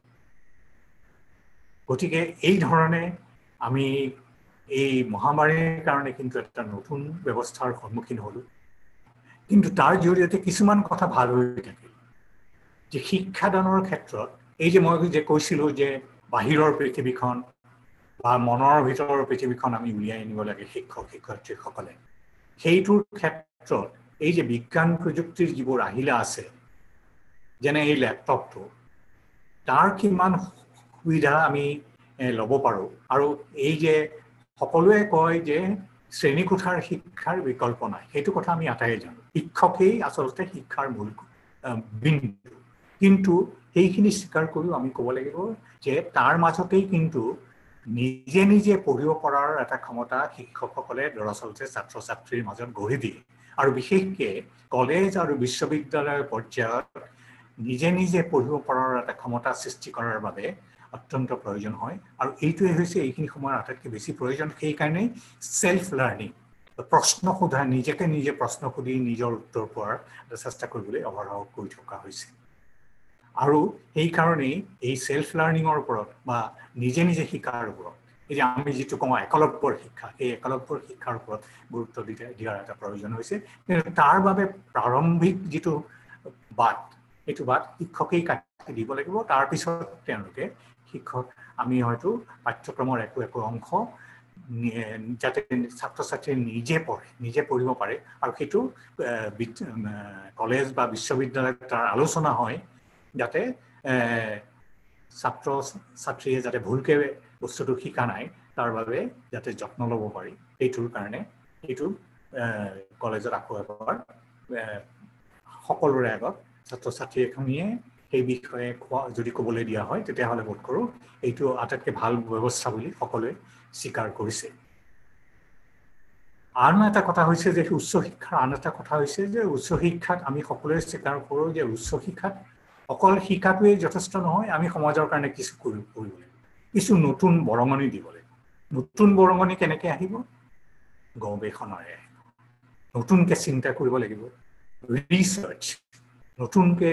গতিকে এই ধৰণে আমি এই মহামাৰীৰ কাৰণে কিন্তু এটা নতুন ব্যৱস্থাৰ সন্মুখীন হ'লোঁ কিন্তু তাৰ জৰিয়তে কিছুমান কথা ভাল হৈ থাকিল যে শিক্ষাদানৰ ক্ষেত্ৰত এই যে মই যে কৈছিলোঁ যে বাহিৰৰ পৃথিৱীখন বা মনৰ ভিতৰৰ পৃথিৱীখন আমি উলিয়াই আনিব লাগে শিক্ষক শিক্ষয়িত্ৰীসকলে সেইটোৰ ক্ষেত্ৰত এই যে বিজ্ঞান প্ৰযুক্তিৰ যিবোৰ আহিলা আছে যেনে এই লেপটপটো তাৰ কিমান সুবিধা আমি ল'ব পাৰোঁ আৰু এই যে সকলোৱে কয় যে শ্ৰেণীকোঠাৰ শিক্ষাৰ বিকল্প নাই সেইটো কথা আমি আটাইয়ে জানো শিক্ষকেই আচলতে শিক্ষাৰ মূল বিন্দু কিন্তু সেইখিনি স্বীকাৰ কৰিও আমি ক'ব লাগিব যে তাৰ মাজতেই কিন্তু নিজে নিজে পঢ়িব পৰাৰ এটা ক্ষমতা শিক্ষকসকলে দৰাচলতে ছাত্ৰ ছাত্ৰীৰ মাজত গঢ়ি দিয়ে আৰু বিশেষকৈ কলেজ আৰু বিশ্ববিদ্যালয়ৰ পৰ্যায়ত নিজে নিজে পঢ়িব পৰাৰ এটা ক্ষমতা সৃষ্টি কৰাৰ বাবে অত্যন্ত প্ৰয়োজন হয় আৰু এইটোৱে হৈছে এইখিনি সময়ৰ আটাইতকৈ বেছি প্ৰয়োজন সেইকাৰণে সেলফ লাৰ্নিং প্ৰশ্ন সোধা নিজকে নিজে প্ৰশ্ন সুধি নিজৰ উত্তৰ পোৱাৰ চেষ্টা কৰিবলৈ অহৰহ কৰি থকা হৈছে আৰু সেইকাৰণেই এই সেলফ লাৰ্নিঙৰ ওপৰত বা নিজে নিজে শিকাৰ ওপৰত এই যে আমি যিটো কওঁ একলব্যৰ শিক্ষা এই একলব্যৰ শিক্ষাৰ ওপৰত গুৰুত্ব দিয়াৰ এটা প্ৰয়োজন হৈছে কিন্তু তাৰ বাবে প্ৰাৰম্ভিক যিটো বাট এইটো বাট শিক্ষকেই কাটি দিব লাগিব তাৰপিছত তেওঁলোকে শিক্ষক আমি হয়তো পাঠ্যক্ৰমৰ একো একো অংশ যাতে ছাত্ৰ ছাত্ৰীয়ে নিজে পঢ়ে নিজে পঢ়িব পাৰে আৰু সেইটো কলেজ বা বিশ্ববিদ্যালয়ত তাৰ আলোচনা হয় যাতে ছাত্ৰ ছাত্ৰীয়ে যাতে ভুলকৈ বস্তুটো শিকা নাই তাৰ বাবে যাতে যত্ন ল'ব পাৰি এইটোৰ কাৰণে এইটো কলেজত আকৌ এবাৰ সকলোৰে আগত ছাত্ৰ ছাত্ৰী এখনিয়ে সেই বিষয়ে কোৱা যদি ক'বলৈ দিয়া হয় তেতিয়াহ'লে বোধ কৰোঁ এইটো আটাইতকৈ ভাল ব্যৱস্থা বুলি সকলোৱে স্বীকাৰ কৰিছে আন এটা কথা হৈছে যে উচ্চ শিক্ষাৰ আন এটা কথা হৈছে যে উচ্চ শিক্ষাত আমি সকলোৱে স্বীকাৰ কৰোঁ যে উচ্চ শিক্ষাত অকল শিকাটোৱেই যথেষ্ট নহয় আমি সমাজৰ কাৰণে কিছু কৰিব লাগিব কিছু নতুন বৰঙণি দিব লাগিব নতুন বৰঙণি কেনেকৈ আহিব গৱেষণাৰে আহিব নতুনকৈ চিন্তা কৰিব লাগিব ৰিচাৰ্চ নতুনকৈ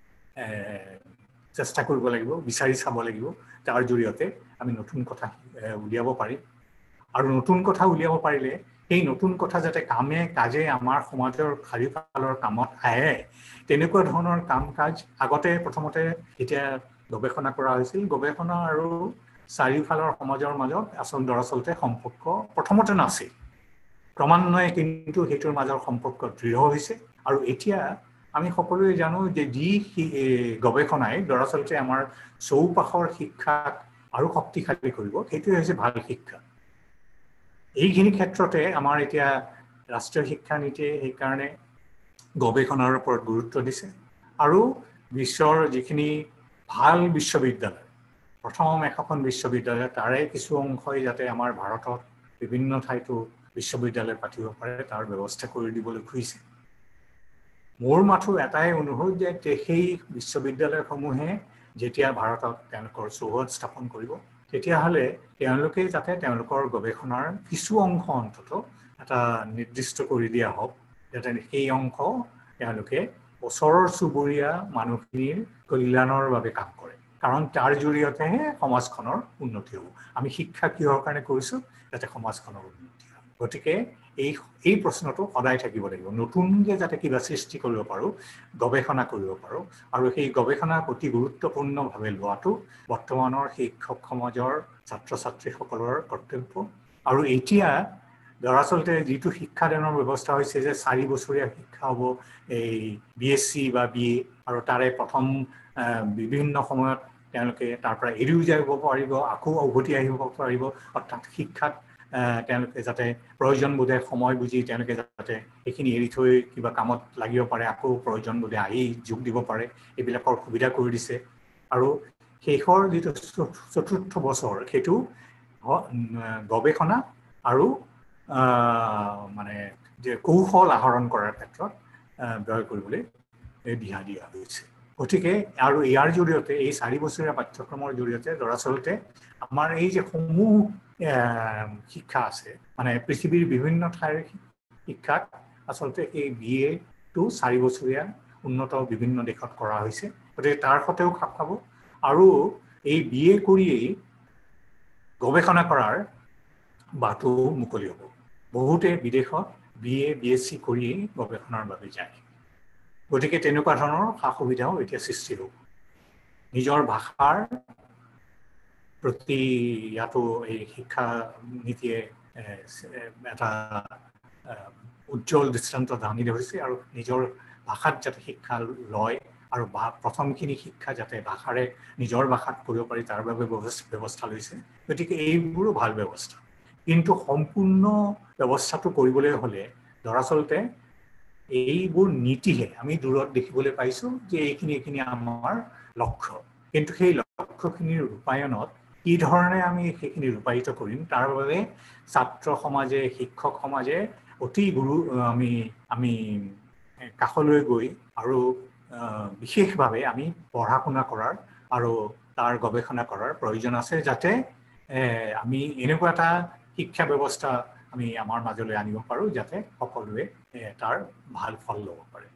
চেষ্টা কৰিব লাগিব বিচাৰি চাব লাগিব তাৰ জৰিয়তে আমি নতুন কথা উলিয়াব পাৰিম আৰু নতুন কথা উলিয়াব পাৰিলে সেই নতুন কথা যাতে কামে কাজে আমাৰ সমাজৰ চাৰিওফালৰ কামত আহে তেনেকুৱা ধৰণৰ কাম কাজ আগতে প্ৰথমতে যেতিয়া গৱেষণা কৰা হৈছিল গৱেষণা আৰু চাৰিওফালৰ সমাজৰ মাজত আচল দৰাচলতে সম্পৰ্ক প্ৰথমতে নাছিল ক্ৰমান্বয়ে কিন্তু সেইটোৰ মাজৰ সম্পৰ্ক দৃঢ় হৈছে আৰু এতিয়া আমি সকলোৱে জানো যে যি গৱেষণাই দৰাচলতে আমাৰ চৌপাশৰ শিক্ষাক আৰু শক্তিশালী কৰিব সেইটোৱে হৈছে ভাল শিক্ষা এইখিনি ক্ষেত্ৰতে আমাৰ এতিয়া ৰাষ্ট্ৰীয় শিক্ষা নীতিয়ে সেইকাৰণে গৱেষণাৰ ওপৰত গুৰুত্ব দিছে আৰু বিশ্বৰ যিখিনি ভাল বিশ্ববিদ্যালয় প্ৰথম এখন বিশ্ববিদ্যালয় তাৰে কিছু অংশই যাতে আমাৰ ভাৰতত বিভিন্ন ঠাইতো বিশ্ববিদ্যালয় পাতিব পাৰে তাৰ ব্যৱস্থা কৰি দিবলৈ খুজিছে মোৰ মাথো এটাই অনুৰোধ যে সেই বিশ্ববিদ্যালয়সমূহে যেতিয়া ভাৰতত তেওঁলোকৰ চৌহদ স্থাপন কৰিব তেতিয়াহ'লে তেওঁলোকে যাতে তেওঁলোকৰ গৱেষণাৰ কিছু অংশ অন্তত এটা নিৰ্দিষ্ট কৰি দিয়া হওক যাতে সেই অংশ তেওঁলোকে ওচৰৰ চুবুৰীয়া মানুহখিনিৰ কল্যাণৰ বাবে কাম কৰে কাৰণ তাৰ জৰিয়তেহে সমাজখনৰ উন্নতি হ'ব আমি শিক্ষা কিহৰ কাৰণে কৰিছোঁ যাতে সমাজখনৰ উন্নতি হয় গতিকে এই এই প্ৰশ্নটো সদায় থাকিব লাগিব নতুনকৈ যাতে কিবা সৃষ্টি কৰিব পাৰোঁ গৱেষণা কৰিব পাৰোঁ আৰু সেই গৱেষণা অতি গুৰুত্বপূৰ্ণভাৱে লোৱাটো বৰ্তমানৰ শিক্ষক সমাজৰ ছাত্ৰ ছাত্ৰীসকলৰ কৰ্তব্য আৰু এতিয়া দৰাচলতে যিটো শিক্ষাদানৰ ব্যৱস্থা হৈছে যে চাৰি বছৰীয়া শিক্ষা হ'ব এই বি এছ চি বা বি এ আৰু তাৰে প্ৰথম বিভিন্ন সময়ত তেওঁলোকে তাৰ পৰা এৰিও যাব পাৰিব আকৌ উভতি আহিব পাৰিব অৰ্থাৎ শিক্ষাত তেওঁলোকে যাতে প্ৰয়োজন বোধে সময় বুজি তেওঁলোকে যাতে এইখিনি এৰি থৈ কিবা কামত লাগিব পাৰে আকৌ প্ৰয়োজন বোধে আহি যোগ দিব পাৰে এইবিলাকৰ সুবিধা কৰি দিছে আৰু শেষৰ যিটো চতুৰ্থ বছৰ সেইটো গৱেষণা আৰু মানে যে কৌশল আহৰণ কৰাৰ ক্ষেত্ৰত ব্যয় কৰিবলৈ দিহা দিয়া হৈছে গতিকে আৰু ইয়াৰ জৰিয়তে এই চাৰি বছৰীয়া পাঠ্যক্ৰমৰ জৰিয়তে দৰাচলতে আমাৰ এই যে সমূহ শিক্ষা আছে মানে পৃথিৱীৰ বিভিন্ন ঠাইৰ শিক্ষাক আচলতে এই বি এটো চাৰি বছৰীয়া উন্নত বিভিন্ন দেশত কৰা হৈছে গতিকে তাৰ সৈতেও খাপ খাব আৰু এই বি এ কৰিয়েই গৱেষণা কৰাৰ বাটো মুকলি হ'ব বহুতে বিদেশত B A B S C কৰিয়েই গৱেষণাৰ বাবে যায় গতিকে তেনেকুৱা ধৰণৰ সা সুবিধাও এতিয়া সৃষ্টি হ'ব নিজৰ ভাষাৰ প্ৰতি ইয়াতো এই শিক্ষা নীতিয়ে এটা উজ্জ্বল দৃষ্টান্ত দাঙি ধৰিছে আৰু নিজৰ ভাষাত যাতে শিক্ষা লয় আৰু প্ৰথমখিনি শিক্ষা যাতে ভাষাৰে নিজৰ ভাষাত কৰিব পাৰি তাৰ বাবে ব্যৱস্থা লৈছে গতিকে এইবোৰো ভাল ব্যৱস্থা কিন্তু সম্পূৰ্ণ ব্যৱস্থাটো কৰিবলৈ হ'লে দৰাচলতে এইবোৰ নীতিহে আমি দূৰত দেখিবলৈ পাইছোঁ যে এইখিনি এইখিনি আমাৰ লক্ষ্য কিন্তু সেই লক্ষ্যখিনিৰ ৰূপায়ণত কি ধৰণে আমি সেইখিনি ৰূপায়িত কৰিম তাৰ বাবে ছাত্ৰ সমাজে শিক্ষক সমাজে অতি গুৰু আমি আমি কাষলৈ গৈ আৰু বিশেষভাৱে আমি পঢ়া শুনা কৰাৰ আৰু তাৰ গৱেষণা কৰাৰ প্ৰয়োজন আছে যাতে আমি এনেকুৱা এটা শিক্ষা ব্যৱস্থা আমি আমাৰ মাজলৈ আনিব পাৰোঁ যাতে সকলোৱে তাৰ ভাল ফল ল'ব পাৰে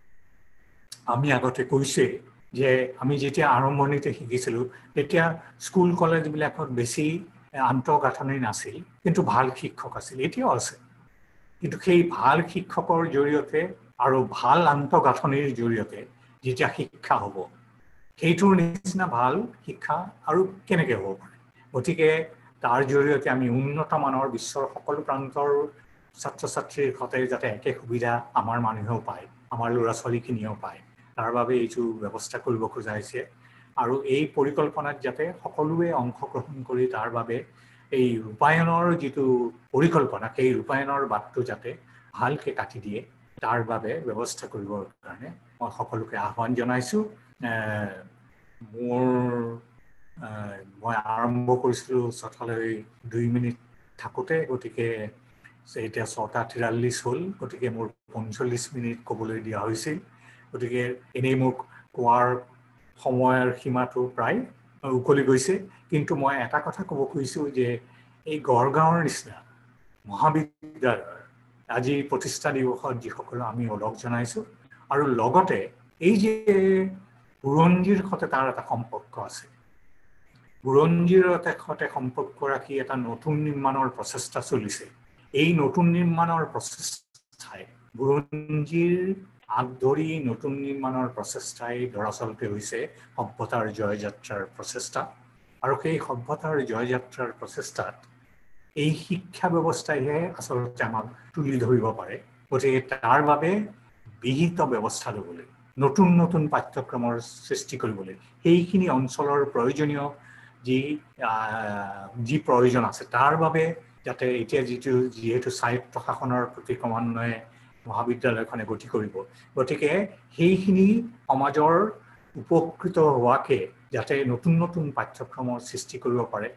আমি আগতে কৈছে যে আমি যেতিয়া আৰম্ভণিতে শিকিছিলোঁ তেতিয়া স্কুল কলেজবিলাকত বেছি আন্তঃগাঁথনি নাছিল কিন্তু ভাল শিক্ষক আছিল এতিয়াও আছে কিন্তু সেই ভাল শিক্ষকৰ জৰিয়তে আৰু ভাল আন্তঃগাঁথনিৰ জৰিয়তে যেতিয়া শিক্ষা হ'ব সেইটোৰ নিচিনা ভাল শিক্ষা আৰু কেনেকৈ হ'ব পাৰে গতিকে তাৰ জৰিয়তে আমি উন্নত মানৰ বিশ্বৰ সকলো প্ৰান্তৰ ছাত্ৰ ছাত্ৰীৰ সৈতে যাতে একে সুবিধা আমাৰ মানুহেও পায় আমাৰ ল'ৰা ছোৱালীখিনিও পায় তাৰ বাবে এইটো ব্যৱস্থা কৰিব খোজা হৈছে আৰু এই পৰিকল্পনাত যাতে সকলোৱে অংশগ্ৰহণ কৰি তাৰ বাবে এই ৰূপায়ণৰ যিটো পৰিকল্পনা সেই ৰূপায়ণৰ বাটটো যাতে ভালকৈ কাটি দিয়ে তাৰ বাবে ব্যৱস্থা কৰিবৰ কাৰণে মই সকলোকে আহ্বান জনাইছোঁ মোৰ মই আৰম্ভ কৰিছিলোঁ ছটালৈ দুই মিনিট থাকোঁতে গতিকে এতিয়া ছটা তিৰাল্লিছ হ'ল গতিকে মোৰ পঞ্চল্লিছ মিনিট ক'বলৈ দিয়া হৈছিল গতিকে এনেই মোক কোৱাৰ সময়ৰ সীমাটো প্ৰায় উকলি গৈছে কিন্তু মই এটা কথা ক'ব খুজিছোঁ যে এই গড়গাঁৱৰ নিচিনা মহাবিদ্যালয়ৰ আজি প্ৰতিষ্ঠা দিৱসত যিসকল আমি ওলগ জনাইছোঁ আৰু লগতে এই যে বুৰঞ্জীৰ সৈতে তাৰ এটা সম্পৰ্ক আছে বুৰঞ্জীৰ সৈতে সম্পৰ্ক ৰাখি এটা নতুন নিৰ্মাণৰ প্ৰচেষ্টা চলিছে এই নতুন নিৰ্মাণৰ প্ৰচেষ্টাই বুৰঞ্জীৰ আগ ধৰি নতুন নিৰ্মাণৰ প্ৰচেষ্টাই দৰাচলতে হৈছে সভ্যতাৰ জয়যাত্ৰাৰ প্ৰচেষ্টা আৰু সেই সভ্যতাৰ জয়যাত্ৰাৰ প্ৰচেষ্টাত এই শিক্ষা ব্যৱস্থাইহে আচলতে আমাক তুলি ধৰিব পাৰে গতিকে তাৰ বাবে বিহিত ব্যৱস্থা ল'বলৈ নতুন নতুন পাঠ্যক্ৰমৰ সৃষ্টি কৰিবলৈ সেইখিনি অঞ্চলৰ প্ৰয়োজনীয় যি যি প্ৰয়োজন আছে তাৰ বাবে যাতে এতিয়া যিটো যিহেতু স্বায়ত্ত শাসনৰ প্ৰতি ক্ৰমান্বয়ে মহাবিদ্যালয়খনে গতি কৰিব গতিকে সেইখিনি সমাজৰ উপকৃত হোৱাকে যাতে নতুন নতুন পাঠ্যক্ৰমৰ সৃষ্টি কৰিব পাৰে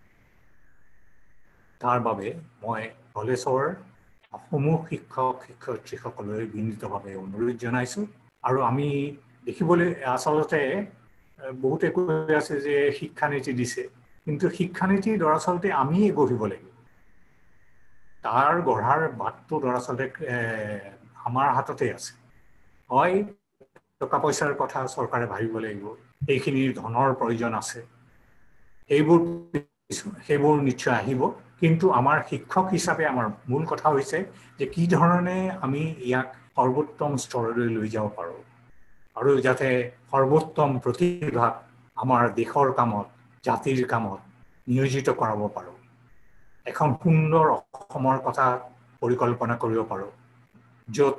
তাৰ বাবে মই কলেজৰ সমূহ শিক্ষক শিক্ষয়িত্ৰীসকললৈ বিনীতভাৱে অনুৰোধ জনাইছোঁ আৰু আমি দেখিবলৈ আচলতে বহুতে কৈ আছে যে শিক্ষানীতি দিছে কিন্তু শিক্ষানীতি দৰাচলতে আমিয়ে গঢ়িব লাগিব তাৰ গঢ়াৰ বাটটো দৰাচলতে আমাৰ হাততে আছে হয় টকা পইচাৰ কথা চৰকাৰে ভাবিব লাগিব, এইখিনিৰ ধনৰ প্ৰয়োজন আছে, এইবোৰ সেইবোৰ নিশ্চয় আহিব। কিন্তু আমাৰ শিক্ষক হিচাপে আমাৰ মূল কথা হৈছে যে কি ধৰণে আমি ইয়াক সৰ্বোত্তম স্তৰলৈ লৈ যাব পাৰোঁ আৰু যাতে সৰ্বোত্তম প্ৰতিভাক আমাৰ দেশৰ কামত, জাতিৰ কামত নিয়োজিত কৰাব পাৰোঁ। এখন সুন্দৰ অসমৰ কথা পৰিকল্পনা কৰিব পাৰোঁ, য'ত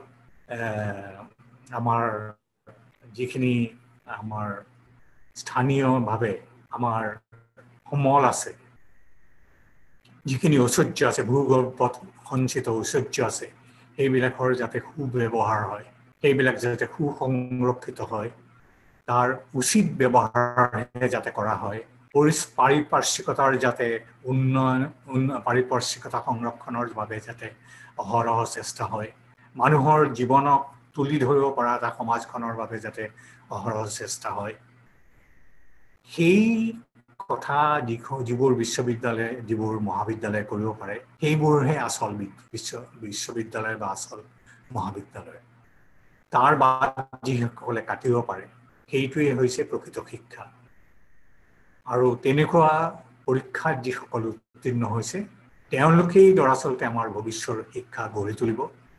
আমাৰ যিখিনি আমাৰ স্থানীয়ভাৱে আমাৰ সমল আছে, যিখিনি ঐশ্বৰ্য আছে, ভূগৰ্ভত সঞ্চিত ঐশ্বৰ্য আছে, সেইবিলাকৰ যাতে সুব্যৱহাৰ হয়, সেইবিলাক যাতে সুসংৰক্ষিত হয়, তাৰ উচিত ব্যৱহাৰ যাতে কৰা হয়, পাৰিপাৰ্শ্বিকতাৰ যাতে উন্নয়ন পাৰিপাৰ্শ্বিকতা সংৰক্ষণৰ বাবে যাতে অহৰহ চেষ্টা হয়, মানুহৰ জীৱনক তুলি ধৰিব পৰা এটা সমাজখনৰ বাবে যাতে অহৰহ চেষ্টা হয়, সেই কথা যিবোৰ বিশ্ববিদ্যালয়, যিবোৰ মহাবিদ্যালয় কৰিব পাৰে, সেইবোৰহে আচল বিশ্ব বিশ্ববিদ্যালয় বা আচল মহাবিদ্যালয়। তাৰ বাদ যিসকলে কাটিব পাৰে, সেইটোৱে হৈছে প্ৰকৃত শিক্ষা। আৰু তেনেকুৱা পৰীক্ষাত যিসকল উত্তীৰ্ণ হৈছে, তেওঁলোকেই দৰাচলতে আমাৰ ভৱিষ্যৰ শিক্ষা গঢ়ি তুলিব।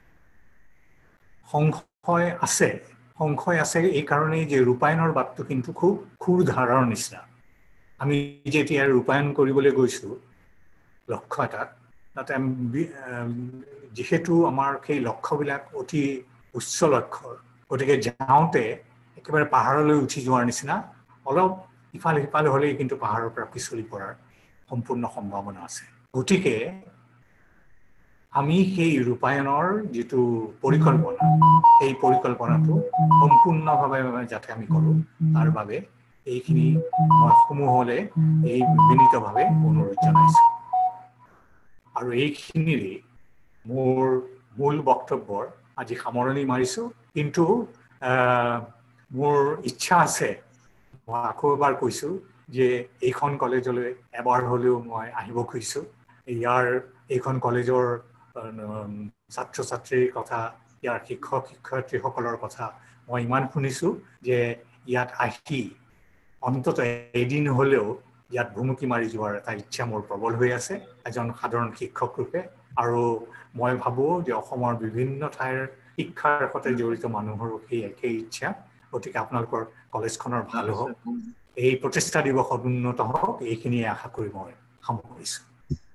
সংশয় আছে, সংশয় আছে এই কাৰণেই যে ৰূপায়ণৰ বাটটো কিন্তু খুব খুৰ ধাৰৰ নিচিনা। আমি যেতিয়া ৰূপায়ণ কৰিবলৈ গৈছোঁ লক্ষ্য এটাত, তাতে যিহেতু আমাৰ সেই লক্ষ্যবিলাক অতি উচ্চ লক্ষ্য, গতিকে যাওঁতে একেবাৰে পাহাৰলৈ উঠি যোৱাৰ নিচিনা অলপ ইফালে সিফালে হ'লেই কিন্তু পাহাৰৰ পৰা পিছলি পৰাৰ সম্পূৰ্ণ সম্ভাৱনা আছে। গতিকে আমি সেই ৰূপায়ণৰ যিটো পৰিকল্পনা, সেই পৰিকল্পনাটো সম্পূৰ্ণভাৱে যাতে আমি কৰোঁ, তাৰ বাবে এইখিনি মই সমূহলৈ এই বিনীতভাৱে অনুৰোধ জনাইছোঁ। আৰু এইখিনিৰে মোৰ মূল বক্তব্যৰ আজি সামৰণি মাৰিছোঁ। কিন্তু মোৰ ইচ্ছা আছে, মই আকৌ এবাৰ কৈছোঁ যে এইখন কলেজলৈ এবাৰ হ'লেও মই আহিব খুজিছোঁ। ইয়াৰ এইখন কলেজৰ ছাত্ৰ ছাত্ৰীৰ কথা, ইয়াৰ শিক্ষক শিক্ষয়িত্ৰীসকলৰ কথা মই ইমান শুনিছোঁ যে ইয়াত আহি অন্তত এদিন হ'লেও ইয়াত ভুমুকি মাৰি যোৱাৰ এটা ইচ্ছা মোৰ প্ৰবল হৈ আছে এজন সাধাৰণ শিক্ষক ৰূপে। আৰু মই ভাবোঁ যে অসমৰ বিভিন্ন ঠাইৰ শিক্ষাৰ সৈতে জড়িত মানুহৰো সেই একেই ইচ্ছা। গতিকে আপোনালোকৰ কলেজখনৰ ভাল হওক, এই প্ৰতিষ্ঠা দিৱসত উন্নত হওক, এইখিনিয়ে আশা কৰি মই সামৰিছোঁ।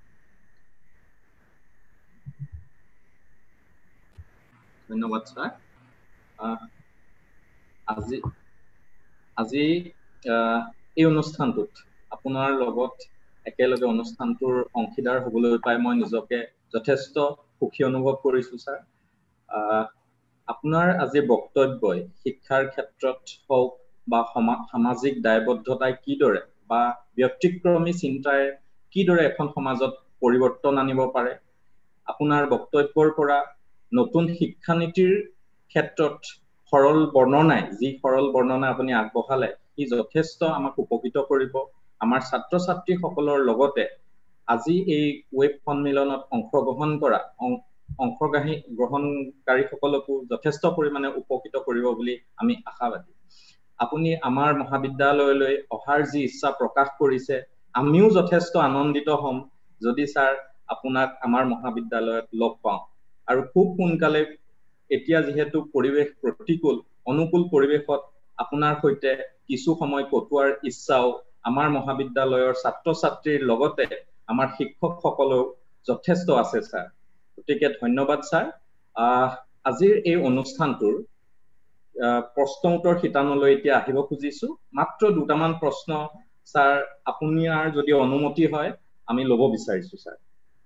ধন্যবাদ ছাৰ। আজি আজি এই অনুষ্ঠানটোত আপোনাৰ লগত একেলগে অনুষ্ঠানটোৰ অংশীদাৰ হ'বলৈ পাই মই নিজকে যথেষ্ট সুখী অনুভৱ কৰিছোঁ ছাৰ। আপোনাৰ আজি বক্তব্যই শিক্ষাৰ ক্ষেত্ৰত হওক বা সামাজিক দায়বদ্ধতাই কিদৰে বা ব্যক্তিক্ৰমী চিন্তাই কিদৰে এখন সমাজত পৰিৱৰ্তন আনিব পাৰে, আপোনাৰ বক্তব্যৰ পৰা নতুন শিক্ষানীতিৰ ক্ষেত্ৰত সৰল বৰ্ণনাই, যি সৰল বৰ্ণনা আপুনি আগবঢ়ালে, সি যথেষ্ট আমাক উপকৃত কৰিব। আমাৰ ছাত্ৰ ছাত্ৰীসকলৰ লগতে আজি এই ৱেব সন্মিলনত অংশগ্ৰহণ কৰা অংশগ্ৰহী গ্ৰহণকাৰীসকলকো যথেষ্ট পৰিমাণে উপকৃত কৰিব বুলি আমি আশাবাদী। আপুনি আমাৰ মহাবিদ্যালয়লৈ অহাৰ যি ইচ্ছা প্ৰকাশ কৰিছে, আমিও যথেষ্ট আনন্দিত হ'ম যদি ছাৰ আপোনাক আমাৰ মহাবিদ্যালয়ত লগ পাওঁ। আৰু খুব সোনকালে, এতিয়া যিহেতু পৰিৱেশ প্ৰতিকূল, অনুকূল পৰিৱেশত আপোনাৰ সৈতে কিছু সময় কটোৱাৰ ইচ্ছাও আমাৰ মহাবিদ্যালয়ৰ ছাত্ৰ ছাত্ৰীৰ লগতে আমাৰ শিক্ষকসকলেও যথেষ্ট আছে ছাৰ। গতিকে ধন্যবাদ ছাৰ। আজিৰ এই অনুষ্ঠানটোৰ প্ৰশ্ন উত্তৰ শিতানলৈ এতিয়া আহিব খুজিছোঁ। মাত্ৰ দুটামান প্ৰশ্ন ছাৰ, আপোনাৰ যদি অনুমতি হয় আমি ল'ব বিচাৰিছোঁ ছাৰ।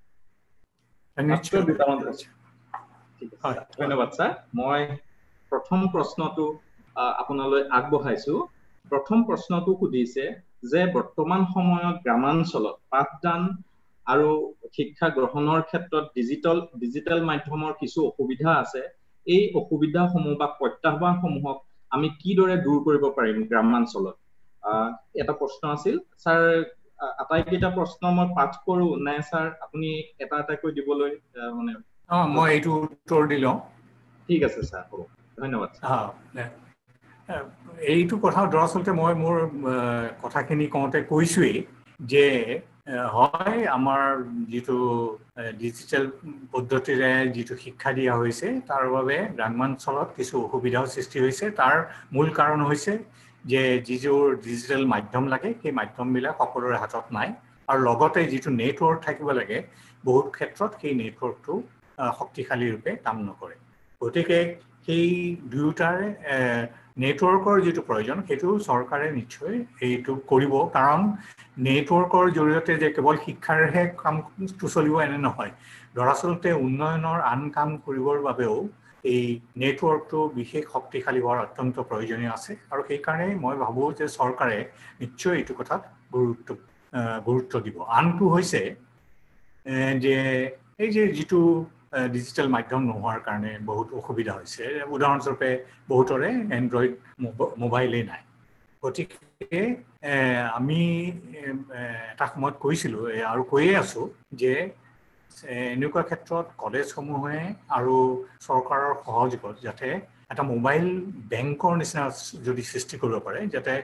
মাত্ৰ দুটামান প্ৰশ্ন। ধন্যবাদ ছাৰ। মই প্ৰথম প্ৰশ্নটো আপোনালৈ আগবঢ়াইছোঁ। প্ৰথম প্ৰশ্নটো সুধিছে যে বৰ্তমান সময়ত গ্ৰামাঞ্চলত পাঠদান আৰু শিক্ষা গ্ৰহণৰ ক্ষেত্ৰত ডিজিটেল ডিজিটেল মাধ্যমৰ কিছু অসুবিধা আছে। এই অসুবিধাসমূহ বা প্ৰত্যাহ্বানসমূহক আমি কিদৰে দূৰ কৰিব পাৰিম গ্ৰামাঞ্চলত? এটা প্ৰশ্ন আছিল ছাৰ। আটাইকেইটা প্ৰশ্ন মই পাঠ কৰোঁ নে ছাৰ আপুনি এটা এটাকৈ দিবলৈ মানে? মই এইটো উত্তৰ দি লওঁ। ঠিক আছে ছাৰ, হ'ব। ধন্যবাদ ছাৰ। এইটো কথা দৰাচলতে মই মোৰ কথাখিনি কওঁতে কৈছোৱেই যে হয় আমাৰ যিটো ডিজিটেল পদ্ধতিৰে যিটো শিক্ষা দিয়া হৈছে তাৰ বাবে গ্ৰামাঞ্চলত কিছু অসুবিধাৰ সৃষ্টি হৈছে। তাৰ মূল কাৰণ হৈছে যে যিযোৰ ডিজিটেল মাধ্যম লাগে সেই মাধ্যমবিলাক সকলোৰে হাতত নাই আৰু লগতে যিটো নেটৱৰ্ক থাকিব লাগে বহুত ক্ষেত্ৰত সেই নেটৱৰ্কটো শক্তিশালী ৰূপে কাম নকৰে। গতিকে সেই দুয়োটাৰ নেটৱৰ্কৰ যিটো প্ৰয়োজন সেইটো চৰকাৰে নিশ্চয় এইটো কৰিব, কাৰণ নেটৱৰ্কৰ জৰিয়তে যে কেৱল শিক্ষাৰহে কামটো চলিব এনে নহয়, দৰাচলতে উন্নয়নৰ আন কাম কৰিবৰ বাবেও এই নেটৱৰ্কটো বিশেষ শক্তিশালী হোৱাৰ অত্যন্ত প্ৰয়োজনীয় আছে। আৰু সেইকাৰণে মই ভাবোঁ যে চৰকাৰে নিশ্চয় এইটো কথাত গুৰুত্ব গুৰুত্ব দিব। আনটো হৈছে যে এই যে যিটো ডিজিটেল মাধ্যম নোহোৱাৰ কাৰণে বহুত অসুবিধা হৈছে। উদাহৰণস্বৰূপে বহুতৰে এণ্ড্ৰইড মোবাইলেই নাই। গতিকে আমি এটা সময়ত কৈছিলোঁ আৰু কৈয়ে আছোঁ যে এনেকুৱা ক্ষেত্ৰত কলেজসমূহে আৰু চৰকাৰৰ সহযোগত যাতে এটা মোবাইল বেংকৰ নিচিনা যদি সৃষ্টি কৰিব পাৰে, যাতে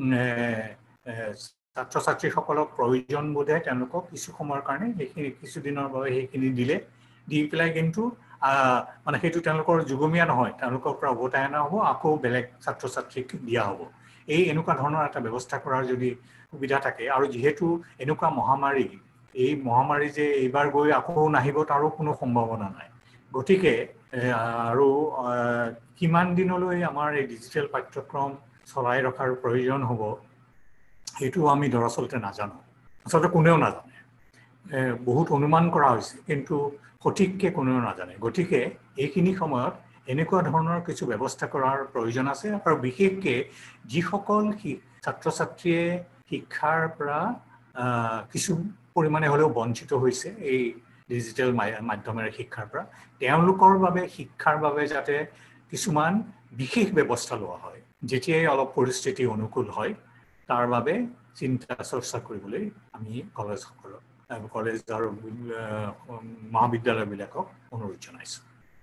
ছাত্ৰ ছাত্ৰীসকলক প্ৰয়োজন বোধে তেওঁলোকক কিছু সময়ৰ কাৰণে সেইখিনি কিছুদিনৰ বাবে সেইখিনি দিলে দি পেলাই কিন্তু মানে সেইটো তেওঁলোকৰ যুগমীয়া নহয়, তেওঁলোকৰ পৰা উভতাই অনা হ'ব, আকৌ বেলেগ ছাত্ৰ ছাত্ৰীক দিয়া হ'ব। এই এনেকুৱা ধৰণৰ এটা ব্যৱস্থা কৰাৰ যদি সুবিধা থাকে, আৰু যিহেতু এনেকুৱা মহামাৰী, এই মহামাৰী যে এইবাৰ গৈ আকৌ নাহিব তাৰো কোনো সম্ভাৱনা নাই। গতিকে আৰু কিমান দিনলৈ আমাৰ এই ডিজিটেল পাঠ্যক্ৰম চলাই ৰখাৰ প্ৰয়োজন হ'ব সেইটো আমি দৰাচলতে নাজানো, আচলতে কোনেও নাজানে। বহুত অনুমান কৰা হৈছে কিন্তু সঠিককৈ কোনেও নাজানে। গতিকে এইখিনি সময়ত এনেকুৱা ধৰণৰ কিছু ব্যৱস্থা কৰাৰ প্ৰয়োজন আছে, আৰু বিশেষকৈ যিসকল ছাত্ৰ ছাত্ৰীয়ে শিক্ষাৰ পৰা কিছু পৰিমাণে হ'লেও বঞ্চিত হৈছে এই ডিজিটেল মাধ্যমেৰে শিক্ষাৰ পৰা, তেওঁলোকৰ বাবে শিক্ষাৰ বাবে যাতে কিছুমান বিশেষ ব্যৱস্থা লোৱা হয়, যেতিয়াই অলপ পৰিস্থিতি অনুকূল হয় তাৰ বাবে চিন্তা চৰ্চা কৰিবলৈ আমি কলেজসকলক কলেজ আৰু মহাবিদ্যালয়বিলাকক অনুৰোধ জনাইছোঁ।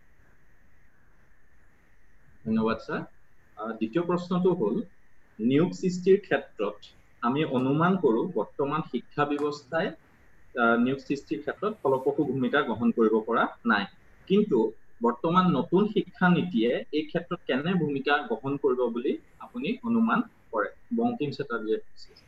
ধন্যবাদ ছাৰ। দ্বিতীয় প্ৰশ্নটো হ'ল, নিয়োগ সৃষ্টিৰ ক্ষেত্ৰত আমি অনুমান কৰোঁ বৰ্তমান শিক্ষা ব্যৱস্থাই নিয়োগ সৃষ্টিৰ ক্ষেত্ৰত ফলপ্ৰসূ ভূমিকা গ্ৰহণ কৰিব পৰা নাই, কিন্তু বৰ্তমান নতুন শিক্ষা নীতিয়ে এই ক্ষেত্ৰত কেনে ভূমিকা গ্ৰহণ কৰিব বুলি আপুনি অনুমান কৰে? বংকিম চেটাৰ্জীয়ে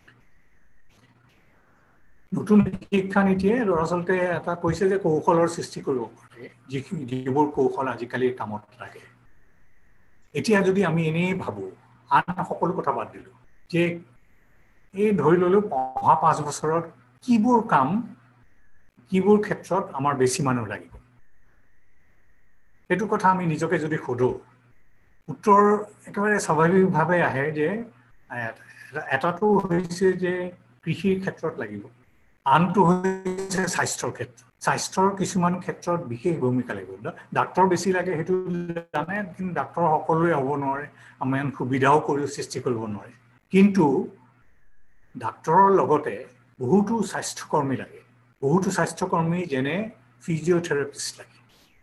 নতুন শিক্ষা নীতিয়ে দৰাচলতে এটা কৈছে যে কৌশলৰ সৃষ্টি কৰিব পাৰে, যিখিনি যিবোৰ কৌশল আজিকালি কামত লাগে। এতিয়া যদি আমি এনেই ভাবোঁ, আন সকলো কথা বাদ দিলোঁ, যে এই ধৰি ল'লোঁ অহা পাঁচ বছৰত কিবোৰ কাম কিবোৰ ক্ষেত্ৰত আমাৰ বেছি মানুহ লাগিব, সেইটো কথা আমি নিজকে যদি সোধোঁ, উত্তৰ একেবাৰে স্বাভাৱিকভাৱে আহে যে এটাটো হৈছে যে কৃষিৰ ক্ষেত্ৰত লাগিব, আনটো হৈছে স্বাস্থ্যৰ ক্ষেত্ৰত। স্বাস্থ্যৰ কিছুমান ক্ষেত্ৰত বিশেষ ভূমিকা লাগিব। ডাক্তৰ বেছি লাগে সেইটো জানে, কিন্তু ডাক্তৰ সকলোৱে হ'ব নোৱাৰে, আমাৰ সুবিধাও কৰি সৃষ্টি কৰিব নোৱাৰে। কিন্তু ডাক্তৰৰ লগতে বহুতো স্বাস্থ্যকৰ্মী লাগে, বহুতো স্বাস্থ্যকৰ্মী যেনে ফিজিঅ'থেৰাপিষ্ট লাগে,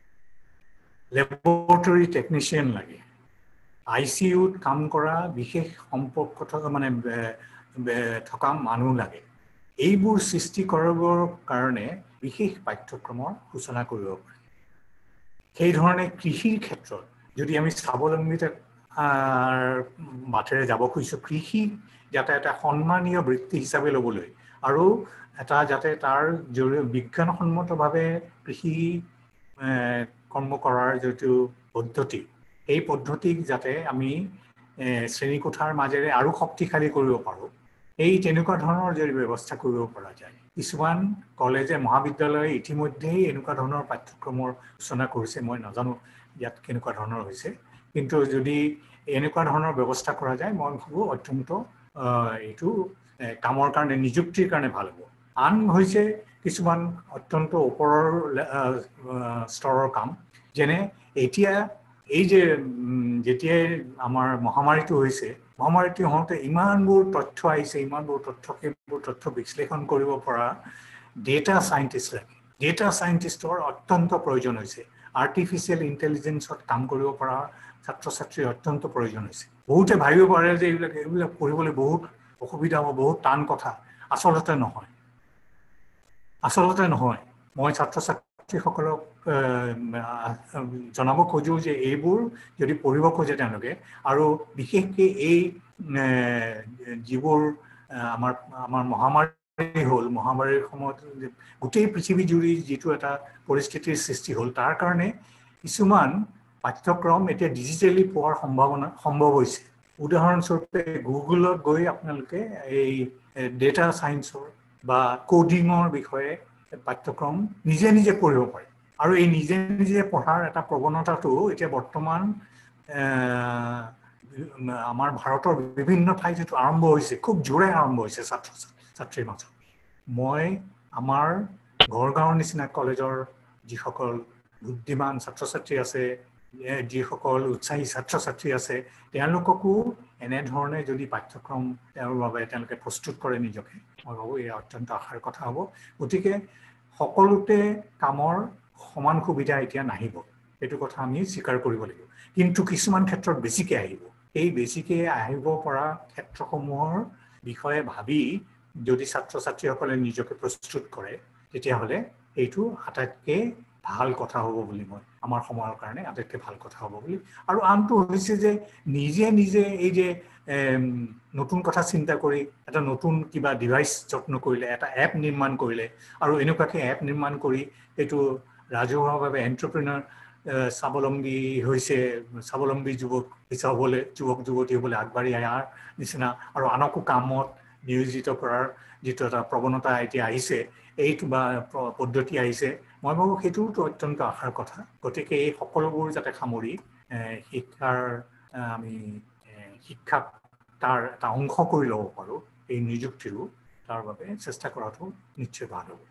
লেবৰেটৰী টেকনিচিয়ান লাগে, আই চি ইউত কাম কৰা বিশেষ সম্পৰ্ক থকা মানে থকা মানুহ লাগে। এইবোৰ সৃষ্টি কৰিবৰ কাৰণে বিশেষ পাঠ্যক্ৰমৰ সূচনা কৰিব পাৰি। সেইধৰণে কৃষিৰ ক্ষেত্ৰত যদি আমি স্বাৱলম্বিতাৰ বাটেৰে যাব খুজিছোঁ, কৃষি যাতে এটা সন্মানীয় বৃত্তি হিচাপে ল'বলৈ আৰু এটা যাতে তাৰ জৰিয়তে বিজ্ঞানসন্মতভাৱে কৃষি কৰ্ম কৰাৰ যিটো পদ্ধতি, এই পদ্ধতিক যাতে আমি শ্ৰেণীকোঠাৰ মাজেৰে আৰু শক্তিশালী কৰিব পাৰোঁ, এই তেনেকুৱা ধৰণৰ যদি ব্যৱস্থা কৰিব পৰা যায়। কিছুমান কলেজে মহাবিদ্যালয়ে ইতিমধ্যেই এনেকুৱা ধৰণৰ পাঠ্যক্ৰমৰ সূচনা কৰিছে, মই নাজানো ইয়াত কেনেকুৱা ধৰণৰ হৈছে, কিন্তু যদি এনেকুৱা ধৰণৰ ব্যৱস্থা কৰা যায় মই ভাবোঁ অত্যন্ত এইটো কামৰ কাৰণে নিযুক্তিৰ কাৰণে ভাল হ'ব। আন হৈছে কিছুমান অত্যন্ত ওপৰৰ স্তৰৰ কাম, যেনে এতিয়া এই যে যেতিয়াই আমাৰ মহামাৰীটো হৈছে, মহামাৰীটো হওঁতে ইমানবোৰ তথ্য আহিছে, ইমানবোৰ তথ্য সেইবোৰ তথ্য বিশ্লেষণ কৰিব পৰা ডেটা চাইণ্টিষ্ট লাগে। ডেটা চাইণ্টিষ্টৰ অত্যন্ত প্ৰয়োজন হৈছে। আৰ্টিফিচিয়েল ইণ্টেলিজেন্সত কাম কৰিব পৰা ছাত্ৰ ছাত্ৰীৰ অত্যন্ত প্ৰয়োজন হৈছে। বহুতে ভাবিব পাৰে যে এইবিলাক এইবিলাক পঢ়িবলৈ বহুত অসুবিধা হ'ব, বহুত টান কথা। আচলতে নহয়, আচলতে নহয়। মই ছাত্ৰ ছাত্ৰীসকলক জনাব খোজোঁ যে এইবোৰ যদি পঢ়িব খোজে তেওঁলোকে, আৰু বিশেষকৈ এই যিবোৰ আমাৰ আমাৰ মহামাৰী হ'ল, মহামাৰীৰ সময়ত গোটেই পৃথিৱী জুৰি যিটো এটা পৰিস্থিতিৰ সৃষ্টি হ'ল, তাৰ কাৰণে কিছুমান পাঠ্যক্ৰম এতিয়া ডিজিটেলি পোৱাৰ সম্ভাৱনা সম্ভৱ হৈছে। উদাহৰণস্বৰূপে গুগলত গৈ আপোনালোকে এই ডেটা ছায়েন্সৰ বা কোডিঙৰ বিষয়ে পাঠ্যক্ৰম নিজে নিজে পঢ়িব পাৰে। আৰু এই নিজে নিজে পঢ়াৰ এটা প্ৰৱণতাটো এতিয়া বৰ্তমান আমাৰ ভাৰতৰ বিভিন্ন ঠাইত যিটো আৰম্ভ হৈছে, খুব জোৰে আৰম্ভ হৈছে ছাত্ৰ ছাত্ৰীৰ মাজত। মই আমাৰ গড়গাঁৱৰ নিচিনা কলেজৰ যিসকল বুদ্ধিমান ছাত্ৰ ছাত্ৰী আছে, যিসকল উৎসাহী ছাত্ৰ ছাত্ৰী আছে, তেওঁলোককো এনেধৰণে যদি পাঠ্যক্ৰম তেওঁৰ বাবে তেওঁলোকে প্ৰস্তুত কৰে নিজকে, মই ভাবোঁ এই অত্যন্ত আশাৰ কথা হ'ব। গতিকে সকলোতে কামৰ সমান সুবিধা এতিয়া নাহিব, এইটো কথা আমি স্বীকাৰ কৰিব লাগিব। কিন্তু কিছুমান ক্ষেত্ৰত বেছিকৈ আহিব। এই বেছিকৈ আহিব পৰা ক্ষেত্ৰসমূহৰ বিষয়ে ভাবি যদি ছাত্ৰ ছাত্ৰীসকলে নিজকে প্ৰস্তুত কৰে, তেতিয়াহ'লে এইটো আটাইতকৈ ভাল কথা হ'ব বুলি মই আমাৰ সময়ৰ কাৰণে আটাইতকৈ ভাল কথা হ'ব বুলি। আৰু আনটো হৈছে যে নিজে নিজে এই যে নতুন কথা চিন্তা কৰি এটা নতুন কিবা ডিভাইচ যত্ন কৰিলে, এটা এপ নিৰ্মাণ কৰিলে, আৰু এনেকুৱাকৈ এপ নিৰ্মাণ কৰি এইটো ৰাজহুৱাভাৱে এণ্টাৰপ্ৰেনাৰ স্বাৱলম্বী হৈছে, স্বাৱলম্বী যুৱক হিচাপে যুৱক যুৱতী হ'বলৈ আগবাঢ়ি অহাৰ নিচিনা, আৰু আনকো কামত নিয়োজিত কৰাৰ যিটো এটা প্ৰৱণতা এতিয়া আহিছে, এইটো বা পদ্ধতি আহিছে, মই ভাবোঁ সেইটোতো অত্যন্ত আশাৰ কথা। গতিকে এই সকলোবোৰ যাতে সামৰি শিক্ষাৰ আমি শিক্ষাক তাৰ এটা অংশ কৰি ল'ব পাৰোঁ এই নিযুক্তিৰো, তাৰ বাবে চেষ্টা কৰাটো নিশ্চয় ভাল হ'ব।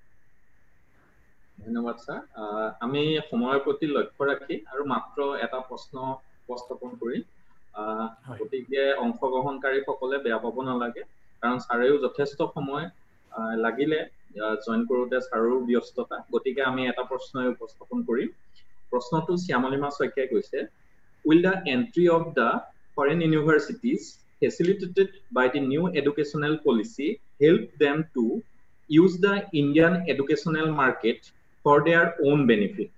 ধন্যবাদ ছাৰ। আমি সময়ৰ প্ৰতি লক্ষ্য ৰাখি আৰু মাত্ৰ এটা প্ৰশ্ন উপস্থাপন কৰিম। গতিকে অংশগ্ৰহণকাৰীসকলে বেয়া পাব নালাগে, কাৰণ ছাৰেও যথেষ্ট সময় লাগিলে জইন কৰোঁতে, ছাৰৰো ব্যস্ততা। গতিকে আমি এটা প্ৰশ্নই উপস্থাপন কৰিম। প্ৰশ্নটো শ্যামলিমা শইকীয়াই কৈছে, will the entry of the foreign universities facilitated by the new educational policy help them to use the Indian educational market for their own benefit?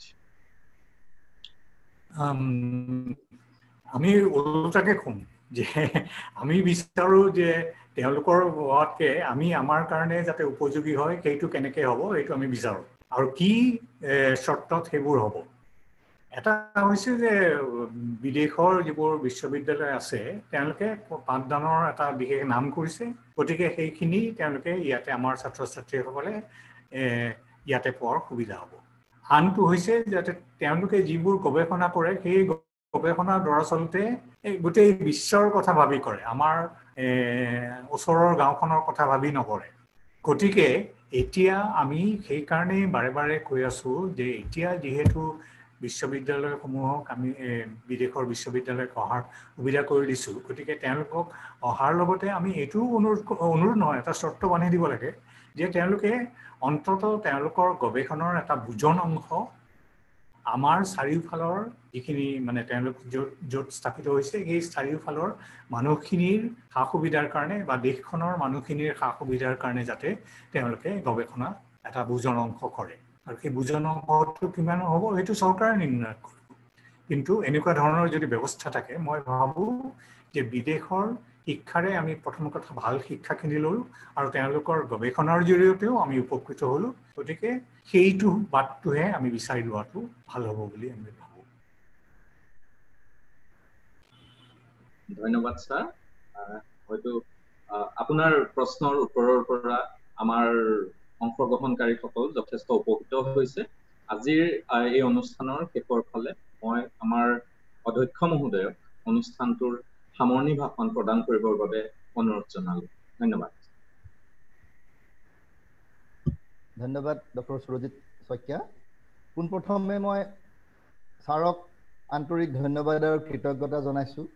আমি ওলোটাকে কম যে আমি বিচাৰো যে তেওঁলোকৰ হোৱাতকে আমি আমাৰ কাৰণে যাতে উপযোগী হয় সেইটো কেনেকৈ হ'ব এইটো আমি বিচাৰো, আৰু কি শৰ্তত সেইবোৰ হ'ব। এটা হৈছে যে বিদেশৰ যিবোৰ বিশ্ববিদ্যালয় আছে তেওঁলোকে পাঠদানৰ এটা বিশেষ নাম কৰিছে, গতিকে সেইখিনি তেওঁলোকে ইয়াতে আমাৰ ছাত্ৰ ছাত্ৰীসকলে ইয়াতে পোৱাৰ সুবিধা হ'ব। আনটো হৈছে যাতে তেওঁলোকে যিবোৰ গৱেষণা কৰে সেই গৱেষণা দৰাচলতে গোটেই বিশ্বৰ কথা ভাবি কৰে, আমাৰ ওচৰৰ গাঁওখনৰ কথা ভাবি নকৰে। গতিকে এতিয়া আমি সেইকাৰণেই বাৰে বাৰে কৈ আছোঁ যে এতিয়া যিহেতু বিশ্ববিদ্যালয়সমূহক আমি বিদেশৰ বিশ্ববিদ্যালয়ক অহাৰ সুবিধা কৰি দিছোঁ, গতিকে তেওঁলোকক অহাৰ লগতে আমি এইটোও অনুৰোধ অনুৰোধ নহয় এটা চৰ্ত বান্ধি দিব লাগে যে তেওঁলোকে অন্তত তেওঁলোকৰ গৱেষণাৰ এটা বুজন অংশ আমাৰ চাৰিওফালৰ যিখিনি মানে তেওঁলোক য'ত য'ত স্থাপিত হৈছে সেই চাৰিওফালৰ মানুহখিনিৰ সা সুবিধাৰ কাৰণে বা দেশখনৰ মানুহখিনিৰ সা সুবিধাৰ কাৰণে যাতে তেওঁলোকে গৱেষণা এটা বুজন অংশ কৰে। আৰু সেই বুজন অংশটো কিমান হ'ব সেইটো চৰকাৰে নিৰ্ণয় কৰিব। কিন্তু এনেকুৱা ধৰণৰ যদি ব্যৱস্থা থাকে, মই ভাবোঁ যে বিদেশৰ শিক্ষাৰে আমি প্ৰথম কথা ভাল শিক্ষাখিনি ল'লোঁ আৰু তেওঁলোকৰ গৱেষণাৰ জৰিয়তেও আমি উপকৃত হ'লোঁ। গতিকে সেইটো বাটটোহে আমি বিচাৰি লোৱাটো ভাল হ'ব বুলি আমি ভাবোঁ। ধন্যবাদ ছাৰ। হয়তো আপোনাৰ প্ৰশ্নৰ উত্তৰৰ পৰা আমাৰ অংশগ্ৰহণকাৰীসকল যথেষ্ট উপকৃত হৈছে। আজিৰ এই অনুষ্ঠানৰ শেষৰ ফালে মই আমাৰ অধ্যক্ষ মহোদয়ক অনুষ্ঠানটোৰ সামৰণি ভাষণ প্ৰদান কৰিবৰ বাবে অনুৰোধ জনালোঁ। ধন্যবাদ। ধন্যবাদ ডক্টৰ সুৰজিত শইকীয়া। পোনপ্ৰথমে মই ছাৰক আন্তৰিক ধন্যবাদ আৰু কৃতজ্ঞতা জনাইছোঁ।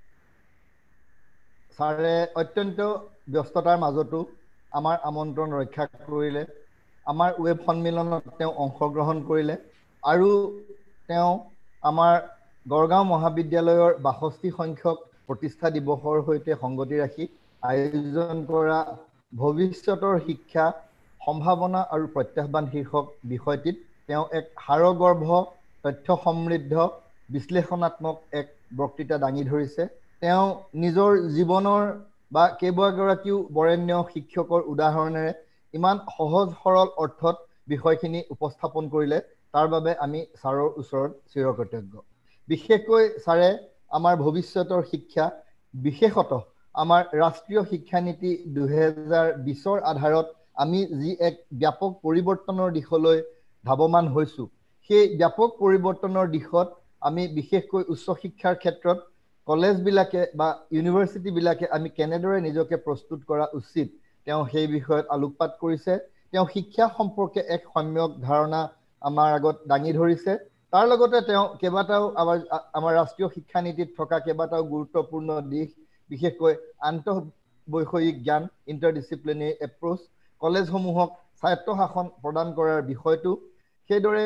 ছাৰে অত্যন্ত ব্যস্ততাৰ মাজতো আমাৰ আমন্ত্ৰণ ৰক্ষা কৰিলে, আমাৰ ৱেব সন্মিলনত তেওঁ অংশগ্ৰহণ কৰিলে, আৰু তেওঁ আমাৰ গড়গাঁও মহাবিদ্যালয়ৰ বাষষ্ঠি সংখ্যক প্ৰতিষ্ঠা দিৱসৰ সৈতে সংগতি ৰাখি আয়োজন কৰা ভৱিষ্যতৰ শিক্ষা সম্ভাৱনা আৰু প্ৰত্যাহ্বান শীৰ্ষক বিষয়টিত তেওঁ এক হাড়গৰ্ভ তথ্য সমৃদ্ধ বিশ্লেষণাত্মক এক বক্তৃতা দাঙি ধৰিছে। তেওঁ নিজৰ জীৱনৰ বা কেইবাগৰাকীও বৰেণ্য শিক্ষকৰ উদাহৰণেৰে ইমান সহজ সৰল অৰ্থত বিষয়খিনি উপস্থাপন কৰিলে, তাৰ বাবে আমি ছাৰৰ ওচৰত চিৰকৃতজ্ঞ। বিশেষকৈ ছাৰে আমাৰ ভৱিষ্যতৰ শিক্ষা, বিশেষত আমাৰ ৰাষ্ট্ৰীয় শিক্ষানীতি দুহেজাৰ বিছৰ আধাৰত আমি যি এক ব্যাপক পৰিৱৰ্তনৰ দিশলৈ ধাৱমান হৈছোঁ, সেই ব্যাপক পৰিৱৰ্তনৰ দিশত আমি বিশেষকৈ উচ্চ শিক্ষাৰ ক্ষেত্ৰত কলেজবিলাকে বা ইউনিভাৰ্চিটিবিলাকে আমি কেনেদৰে নিজকে প্ৰস্তুত কৰা উচিত, তেওঁ সেই বিষয়ত আলোকপাত কৰিছে। তেওঁ শিক্ষা সম্পৰ্কে এক সম্যক ধাৰণা আমাৰ আগত দাঙি ধৰিছে। তাৰ লগতে তেওঁ কেইবাটাও আমাৰ আমাৰ ৰাষ্ট্ৰীয় শিক্ষানীতিত থকা কেইবাটাও গুৰুত্বপূৰ্ণ দিশ, বিশেষকৈ আন্তঃবৈষয়িক জ্ঞান, ইণ্টাৰডিচিপ্লিনাৰী এপ্ৰ'চ, কলেজসমূহক স্বায়ত্তশাসন প্ৰদান কৰাৰ বিষয়টো, সেইদৰে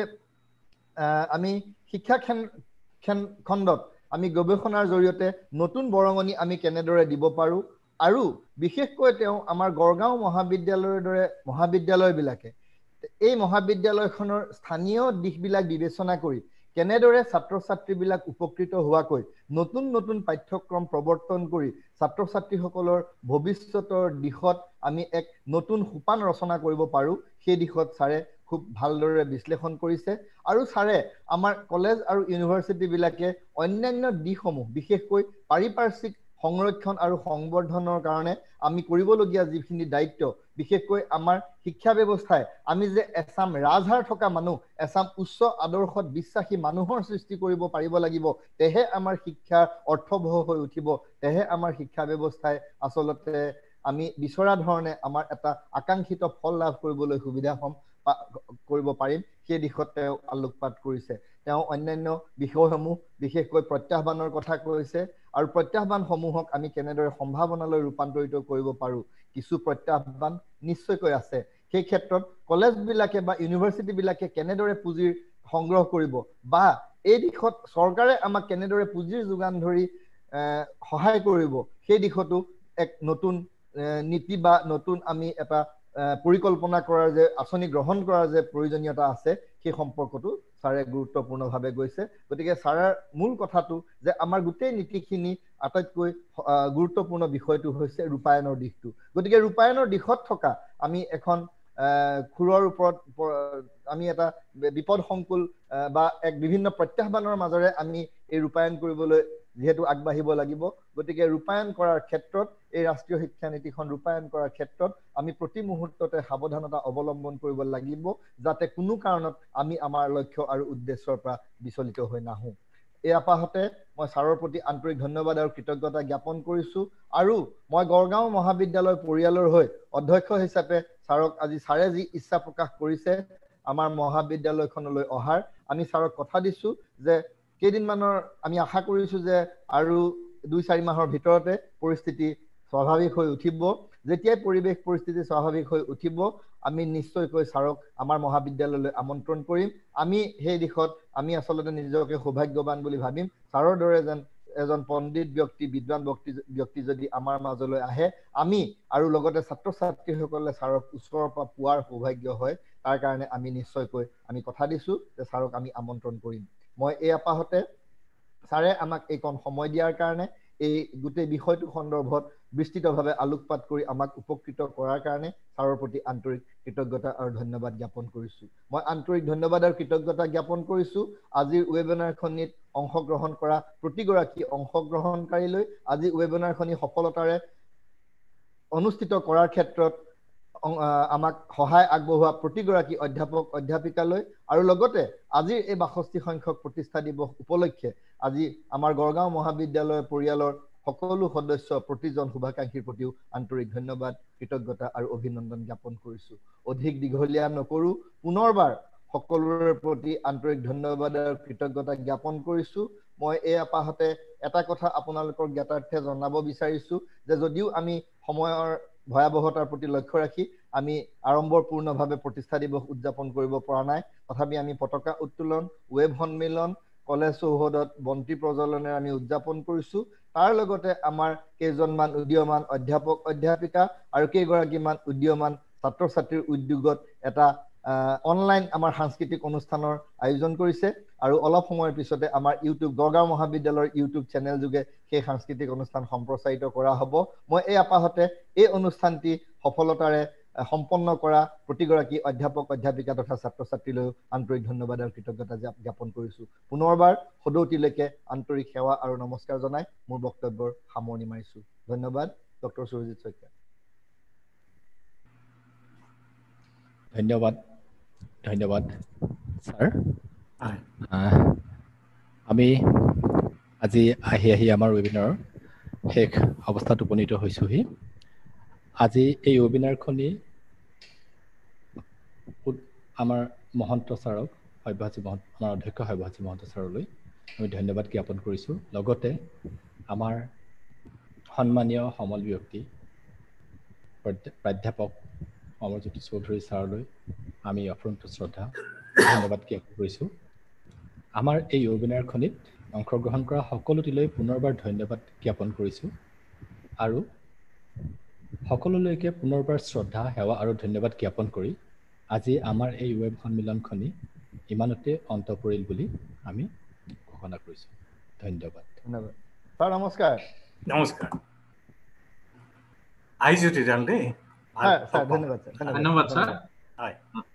আমি শিক্ষা খণ্ডত আমি গৱেষণাৰ জৰিয়তে নতুন বৰঙণি আমি কেনেদৰে দিব পাৰোঁ, আৰু বিশেষকৈ তেওঁ আমাৰ গড়গাঁও মহাবিদ্যালয়ৰ দৰে মহাবিদ্যালয়বিলাকে এই মহাবিদ্যালয়খনৰ স্থানীয় দিশবিলাক বিবেচনা কৰি কেনেদৰে ছাত্ৰ ছাত্ৰীবিলাক উপকৃত হোৱাকৈ নতুন নতুন পাঠ্যক্ৰম প্ৰৱৰ্তন কৰি ছাত্ৰ ছাত্ৰীসকলৰ ভৱিষ্যতৰ দিশত আমি এক নতুন সোপান ৰচনা কৰিব পাৰোঁ, সেই দিশত ছাৰে খুব ভালদৰে বিশ্লেষণ কৰিছে। আৰু ছাৰে আমাৰ কলেজ আৰু ইউনিভাৰ্চিটিবিলাকে অন্যান্য দিশসমূহ, বিশেষকৈ পাৰিপাৰ্শ্বিক সংৰক্ষণ আৰু সংবৰ্ধনৰ কাৰণে আমি কৰিবলগীয়া যিখিনি দায়িত্ব, বিশেষকৈ আমাৰ শিক্ষা ব্যৱস্থাই আমি যে এচাম ৰাজহাৰ থকা মানুহ, এচাম উচ্চ আদৰ্শত বিশ্বাসী মানুহৰ সৃষ্টি কৰিব পাৰিব লাগিব, তেহে আমাৰ শিক্ষা অৰ্থবহ হৈ উঠিব, তেহে আমাৰ শিক্ষা ব্যৱস্থাই আচলতে আমি বিচৰা ধৰণে আমাৰ এটা আকাংক্ষিত ফল লাভ কৰিবলৈ সুবিধা হ'ম কৰিব পাৰিম, সেই দিশত তেওঁ আলোকপাত কৰিছে। তেওঁ অন্যান্য বিষয়সমূহ, বিশেষকৈ প্ৰত্যাহ্বানৰ কথা কৈছে, আৰু প্ৰত্যাহ্বানসমূহক আমি কেনেদৰে সম্ভাৱনালৈ ৰূপান্তৰিত কৰিব পাৰোঁ। কিছু প্ৰত্যাহ্বান নিশ্চয়কৈ আছে, সেই ক্ষেত্ৰত কলেজবিলাকে বা ইউনিভাৰ্চিটিবিলাকে কেনেদৰে পুঁজিৰ সংগ্ৰহ কৰিব, বা এই দিশত চৰকাৰে আমাক কেনেদৰে পুঁজিৰ যোগান ধৰি সহায় কৰিব, সেই দিশতো এক নতুন নীতি বা নতুন আমি এটা পৰিকল্পনা কৰাৰ যে আঁচনি গ্ৰহণ কৰাৰ যে প্ৰয়োজনীয়তা আছে, সেই সম্পৰ্কতো ছাৰে গুৰুত্বপূৰ্ণভাৱে গৈছে। গতিকে ছাৰৰ মূল কথাটো যে আমাৰ গোটেই নীতিখিনি আটাইতকৈ গুৰুত্বপূৰ্ণ বিষয়টো হৈছে ৰূপায়ণৰ দিশটো। গতিকে ৰূপায়ণৰ দিশত থকা আমি এখন খুৰৰ ওপৰত আমি এটা বিপদসংকুল বা এক বিভিন্ন প্ৰত্যাহ্বানৰ মাজেৰে আমি এই ৰূপায়ণ কৰিবলৈ যিহেতু আগবাঢ়িব লাগিব, গতিকে ৰূপায়ণ কৰাৰ ক্ষেত্ৰত এই ৰাষ্ট্ৰীয় শিক্ষানীতিখন ৰূপায়ণ কৰাৰ ক্ষেত্ৰত আমি প্ৰতি মুহূৰ্ততে সাৱধানতা অৱলম্বন কৰিব লাগিব, যাতে কোনো কাৰণত আমি আমাৰ লক্ষ্য আৰু উদ্দেশ্যৰ পৰা বিচলিত হৈ নাহোঁ। এই আপাহতে মই ছাৰৰ প্ৰতি আন্তৰিক ধন্যবাদ আৰু কৃতজ্ঞতা জ্ঞাপন কৰিছোঁ। আৰু মই গড়গাঁও মহাবিদ্যালয় পৰিয়ালৰ হৈ অধ্যক্ষ হিচাপে ছাৰক আজি ছাৰে যি ইচ্ছা প্ৰকাশ কৰিছে আমাৰ মহাবিদ্যালয়খনলৈ অহাৰ, আমি ছাৰক কথা দিছোঁ যে কেইদিনমানৰ আমি আশা কৰিছোঁ যে আৰু দুই চাৰি মাহৰ ভিতৰতে পৰিস্থিতি স্বাভাৱিক হৈ উঠিব। যেতিয়াই পৰিৱেশ পৰিস্থিতি স্বাভাৱিক হৈ উঠিব, আমি নিশ্চয়কৈ ছাৰক আমাৰ মহাবিদ্যালয়লৈ আমন্ত্ৰণ কৰিম। আমি সেই দিশত আমি আচলতে নিজকে সৌভাগ্যৱান বুলি ভাবিম। ছাৰৰ দৰে যেন এজন পণ্ডিত ব্যক্তি, বিদ্বান ব্যক্তি ব্যক্তি যদি আমাৰ মাজলৈ আহে, আমি আৰু লগতে ছাত্ৰ ছাত্ৰীসকলে ছাৰক ওচৰৰ পৰা পোৱাৰ সৌভাগ্য হয়, তাৰ কাৰণে আমি নিশ্চয়কৈ আমি কথা দিছোঁ যে ছাৰক আমি আমন্ত্ৰণ কৰিম। মই এই আপাহতে ছাৰে আমাক এইকণ সময় দিয়াৰ কাৰণে, এই গোটেই বিষয়টো সন্দৰ্ভত বিস্তৃতভাৱে আলোকপাত কৰি আমাক উপকৃত কৰাৰ কাৰণে ছাৰৰ প্ৰতি আন্তৰিক কৃতজ্ঞতা আৰু ধন্যবাদ জ্ঞাপন কৰিছোঁ। মই আন্তৰিক ধন্যবাদ আৰু কৃতজ্ঞতা জ্ঞাপন কৰিছোঁ আজিৰ ৱেবিনাৰখনিত অংশগ্ৰহণ কৰা প্ৰতিগৰাকী অংশগ্ৰহণকাৰীলৈ। আজি ৱেবিনাৰখনি সফলতাৰে অনুষ্ঠিত কৰাৰ ক্ষেত্ৰত আমাক সহায় আগবঢ়োৱা প্ৰতিগৰাকী অধ্যাপক অধ্যাপিকালৈ, আৰু লগতে আজিৰ এই বাষষ্ঠি সংখ্যক প্ৰতিষ্ঠা দিৱস উপলক্ষে আজি আমাৰ গড়গাঁও মহাবিদ্যালয় পৰিয়ালৰ সকলো সদস্য, প্ৰতিজন শুভাকাংক্ষীৰ প্ৰতিও আন্তৰিক ধন্যবাদ, কৃতজ্ঞতা আৰু অভিনন্দন জ্ঞাপন কৰিছোঁ। অধিক দীঘলীয়া নকৰোঁ, পুনৰবাৰ সকলোৰে প্ৰতি আন্তৰিক ধন্যবাদ আৰু কৃতজ্ঞতা জ্ঞাপন কৰিছোঁ। মই এই আপাহতে এটা কথা আপোনালোকৰ জ্ঞাতাৰ্থে জনাব বিচাৰিছোঁ যে যদিও আমি সময়ৰ ভয়াৱহতাৰ প্ৰতি লক্ষ্য ৰাখি আমি আড়ম্বৰপূৰ্ণভাৱে প্ৰতিষ্ঠা দিৱস উদযাপন কৰিব পৰা নাই, তথাপি আমি পতাকা উত্তোলন, ৱেব সন্মিলন, কলেজ চৌহদত বন্তি প্ৰজ্বলনেৰে আমি উদযাপন কৰিছোঁ। তাৰ লগতে আমাৰ কেইজনমান উদীয়মান অধ্যাপক অধ্যাপিকা আৰু কেইগৰাকীমান উদীয়মান ছাত্ৰ ছাত্ৰীৰ উদ্যোগত এটা অনলাইন আমাৰ সাংস্কৃতিক অনুষ্ঠানৰ আয়োজন কৰিছে আৰু অলপ সময়ৰ পিছতে আমাৰ ইউটিউব গড়গাঁও মহাবিদ্যালয়ৰ ইউটিউব চেনেল যোগে সেই সাংস্কৃতিক অনুষ্ঠান সম্প্ৰচাৰিত কৰা হ'ব। মই এই আপাহতে এই অনুষ্ঠানটি সফলতাৰে সম্পন্ন কৰা প্ৰতিগৰাকী অধ্যাপক অধ্যাপিকা তথা ছাত্ৰ ছাত্ৰীলৈ আন্তৰিক ধন্যবাদ আৰু কৃতজ্ঞতা জ্ঞাপন কৰিছোঁ। পুনৰবাৰ সদৌতিলৈকে আন্তৰিক সেৱা আৰু নমস্কাৰ জনাই মোৰ বক্তব্যৰ সামৰণি মাৰিছোঁ। ধন্যবাদ। ডক্টৰ সুৰজিত শইকীয়া। ধন্যবাদ ধন্যবাদ ছাৰ। আমি আজি আহি আহি আমাৰ ৱেবিনাৰৰ শেষ অৱস্থাত উপনীত হৈছোহি। আজি এই ৱেবিনাৰখনি আমাৰ মহন্ত ছাৰক সব্যসাচী মহন্ত আমাৰ অধ্যক্ষ সব্যসাচী মহন্ত ছাৰলৈ আমি ধন্যবাদ জ্ঞাপন কৰিছোঁ। লগতে আমাৰ সন্মানীয় সমল ব্যক্তি প্ৰাধ্যাপক অমৰজ্যোতি চৌধুৰী ছাৰলৈ আমি অফুৰন্ত শ্ৰদ্ধা ধন্যবাদ জ্ঞাপন কৰিছোঁ। আমাৰ এই ৱেবিনাৰখনিত অংশগ্ৰহণ কৰা সকলোটিলৈ পুনৰবাৰ ধন্যবাদ জ্ঞাপন কৰিছোঁ আৰু সকলোলৈকে পুনৰবাৰ শ্ৰদ্ধা সেৱা আৰু ধন্যবাদ জ্ঞাপন কৰি আজি আমাৰ এই ৱেব সন্মিলনখনি ইমানতে অন্ত পৰিল বুলি আমি ঘোষণা কৰিছোঁ। ধন্যবাদ। ধন্যবাদ ছাৰ। নমস্কাৰ। নমস্কাৰ। আহিছোঁ তেতিয়াহ'লে দেই। হয় ছাৰ, ধন্যবাদ ছাৰ। ধন্যবাদ ছাৰ। হয়।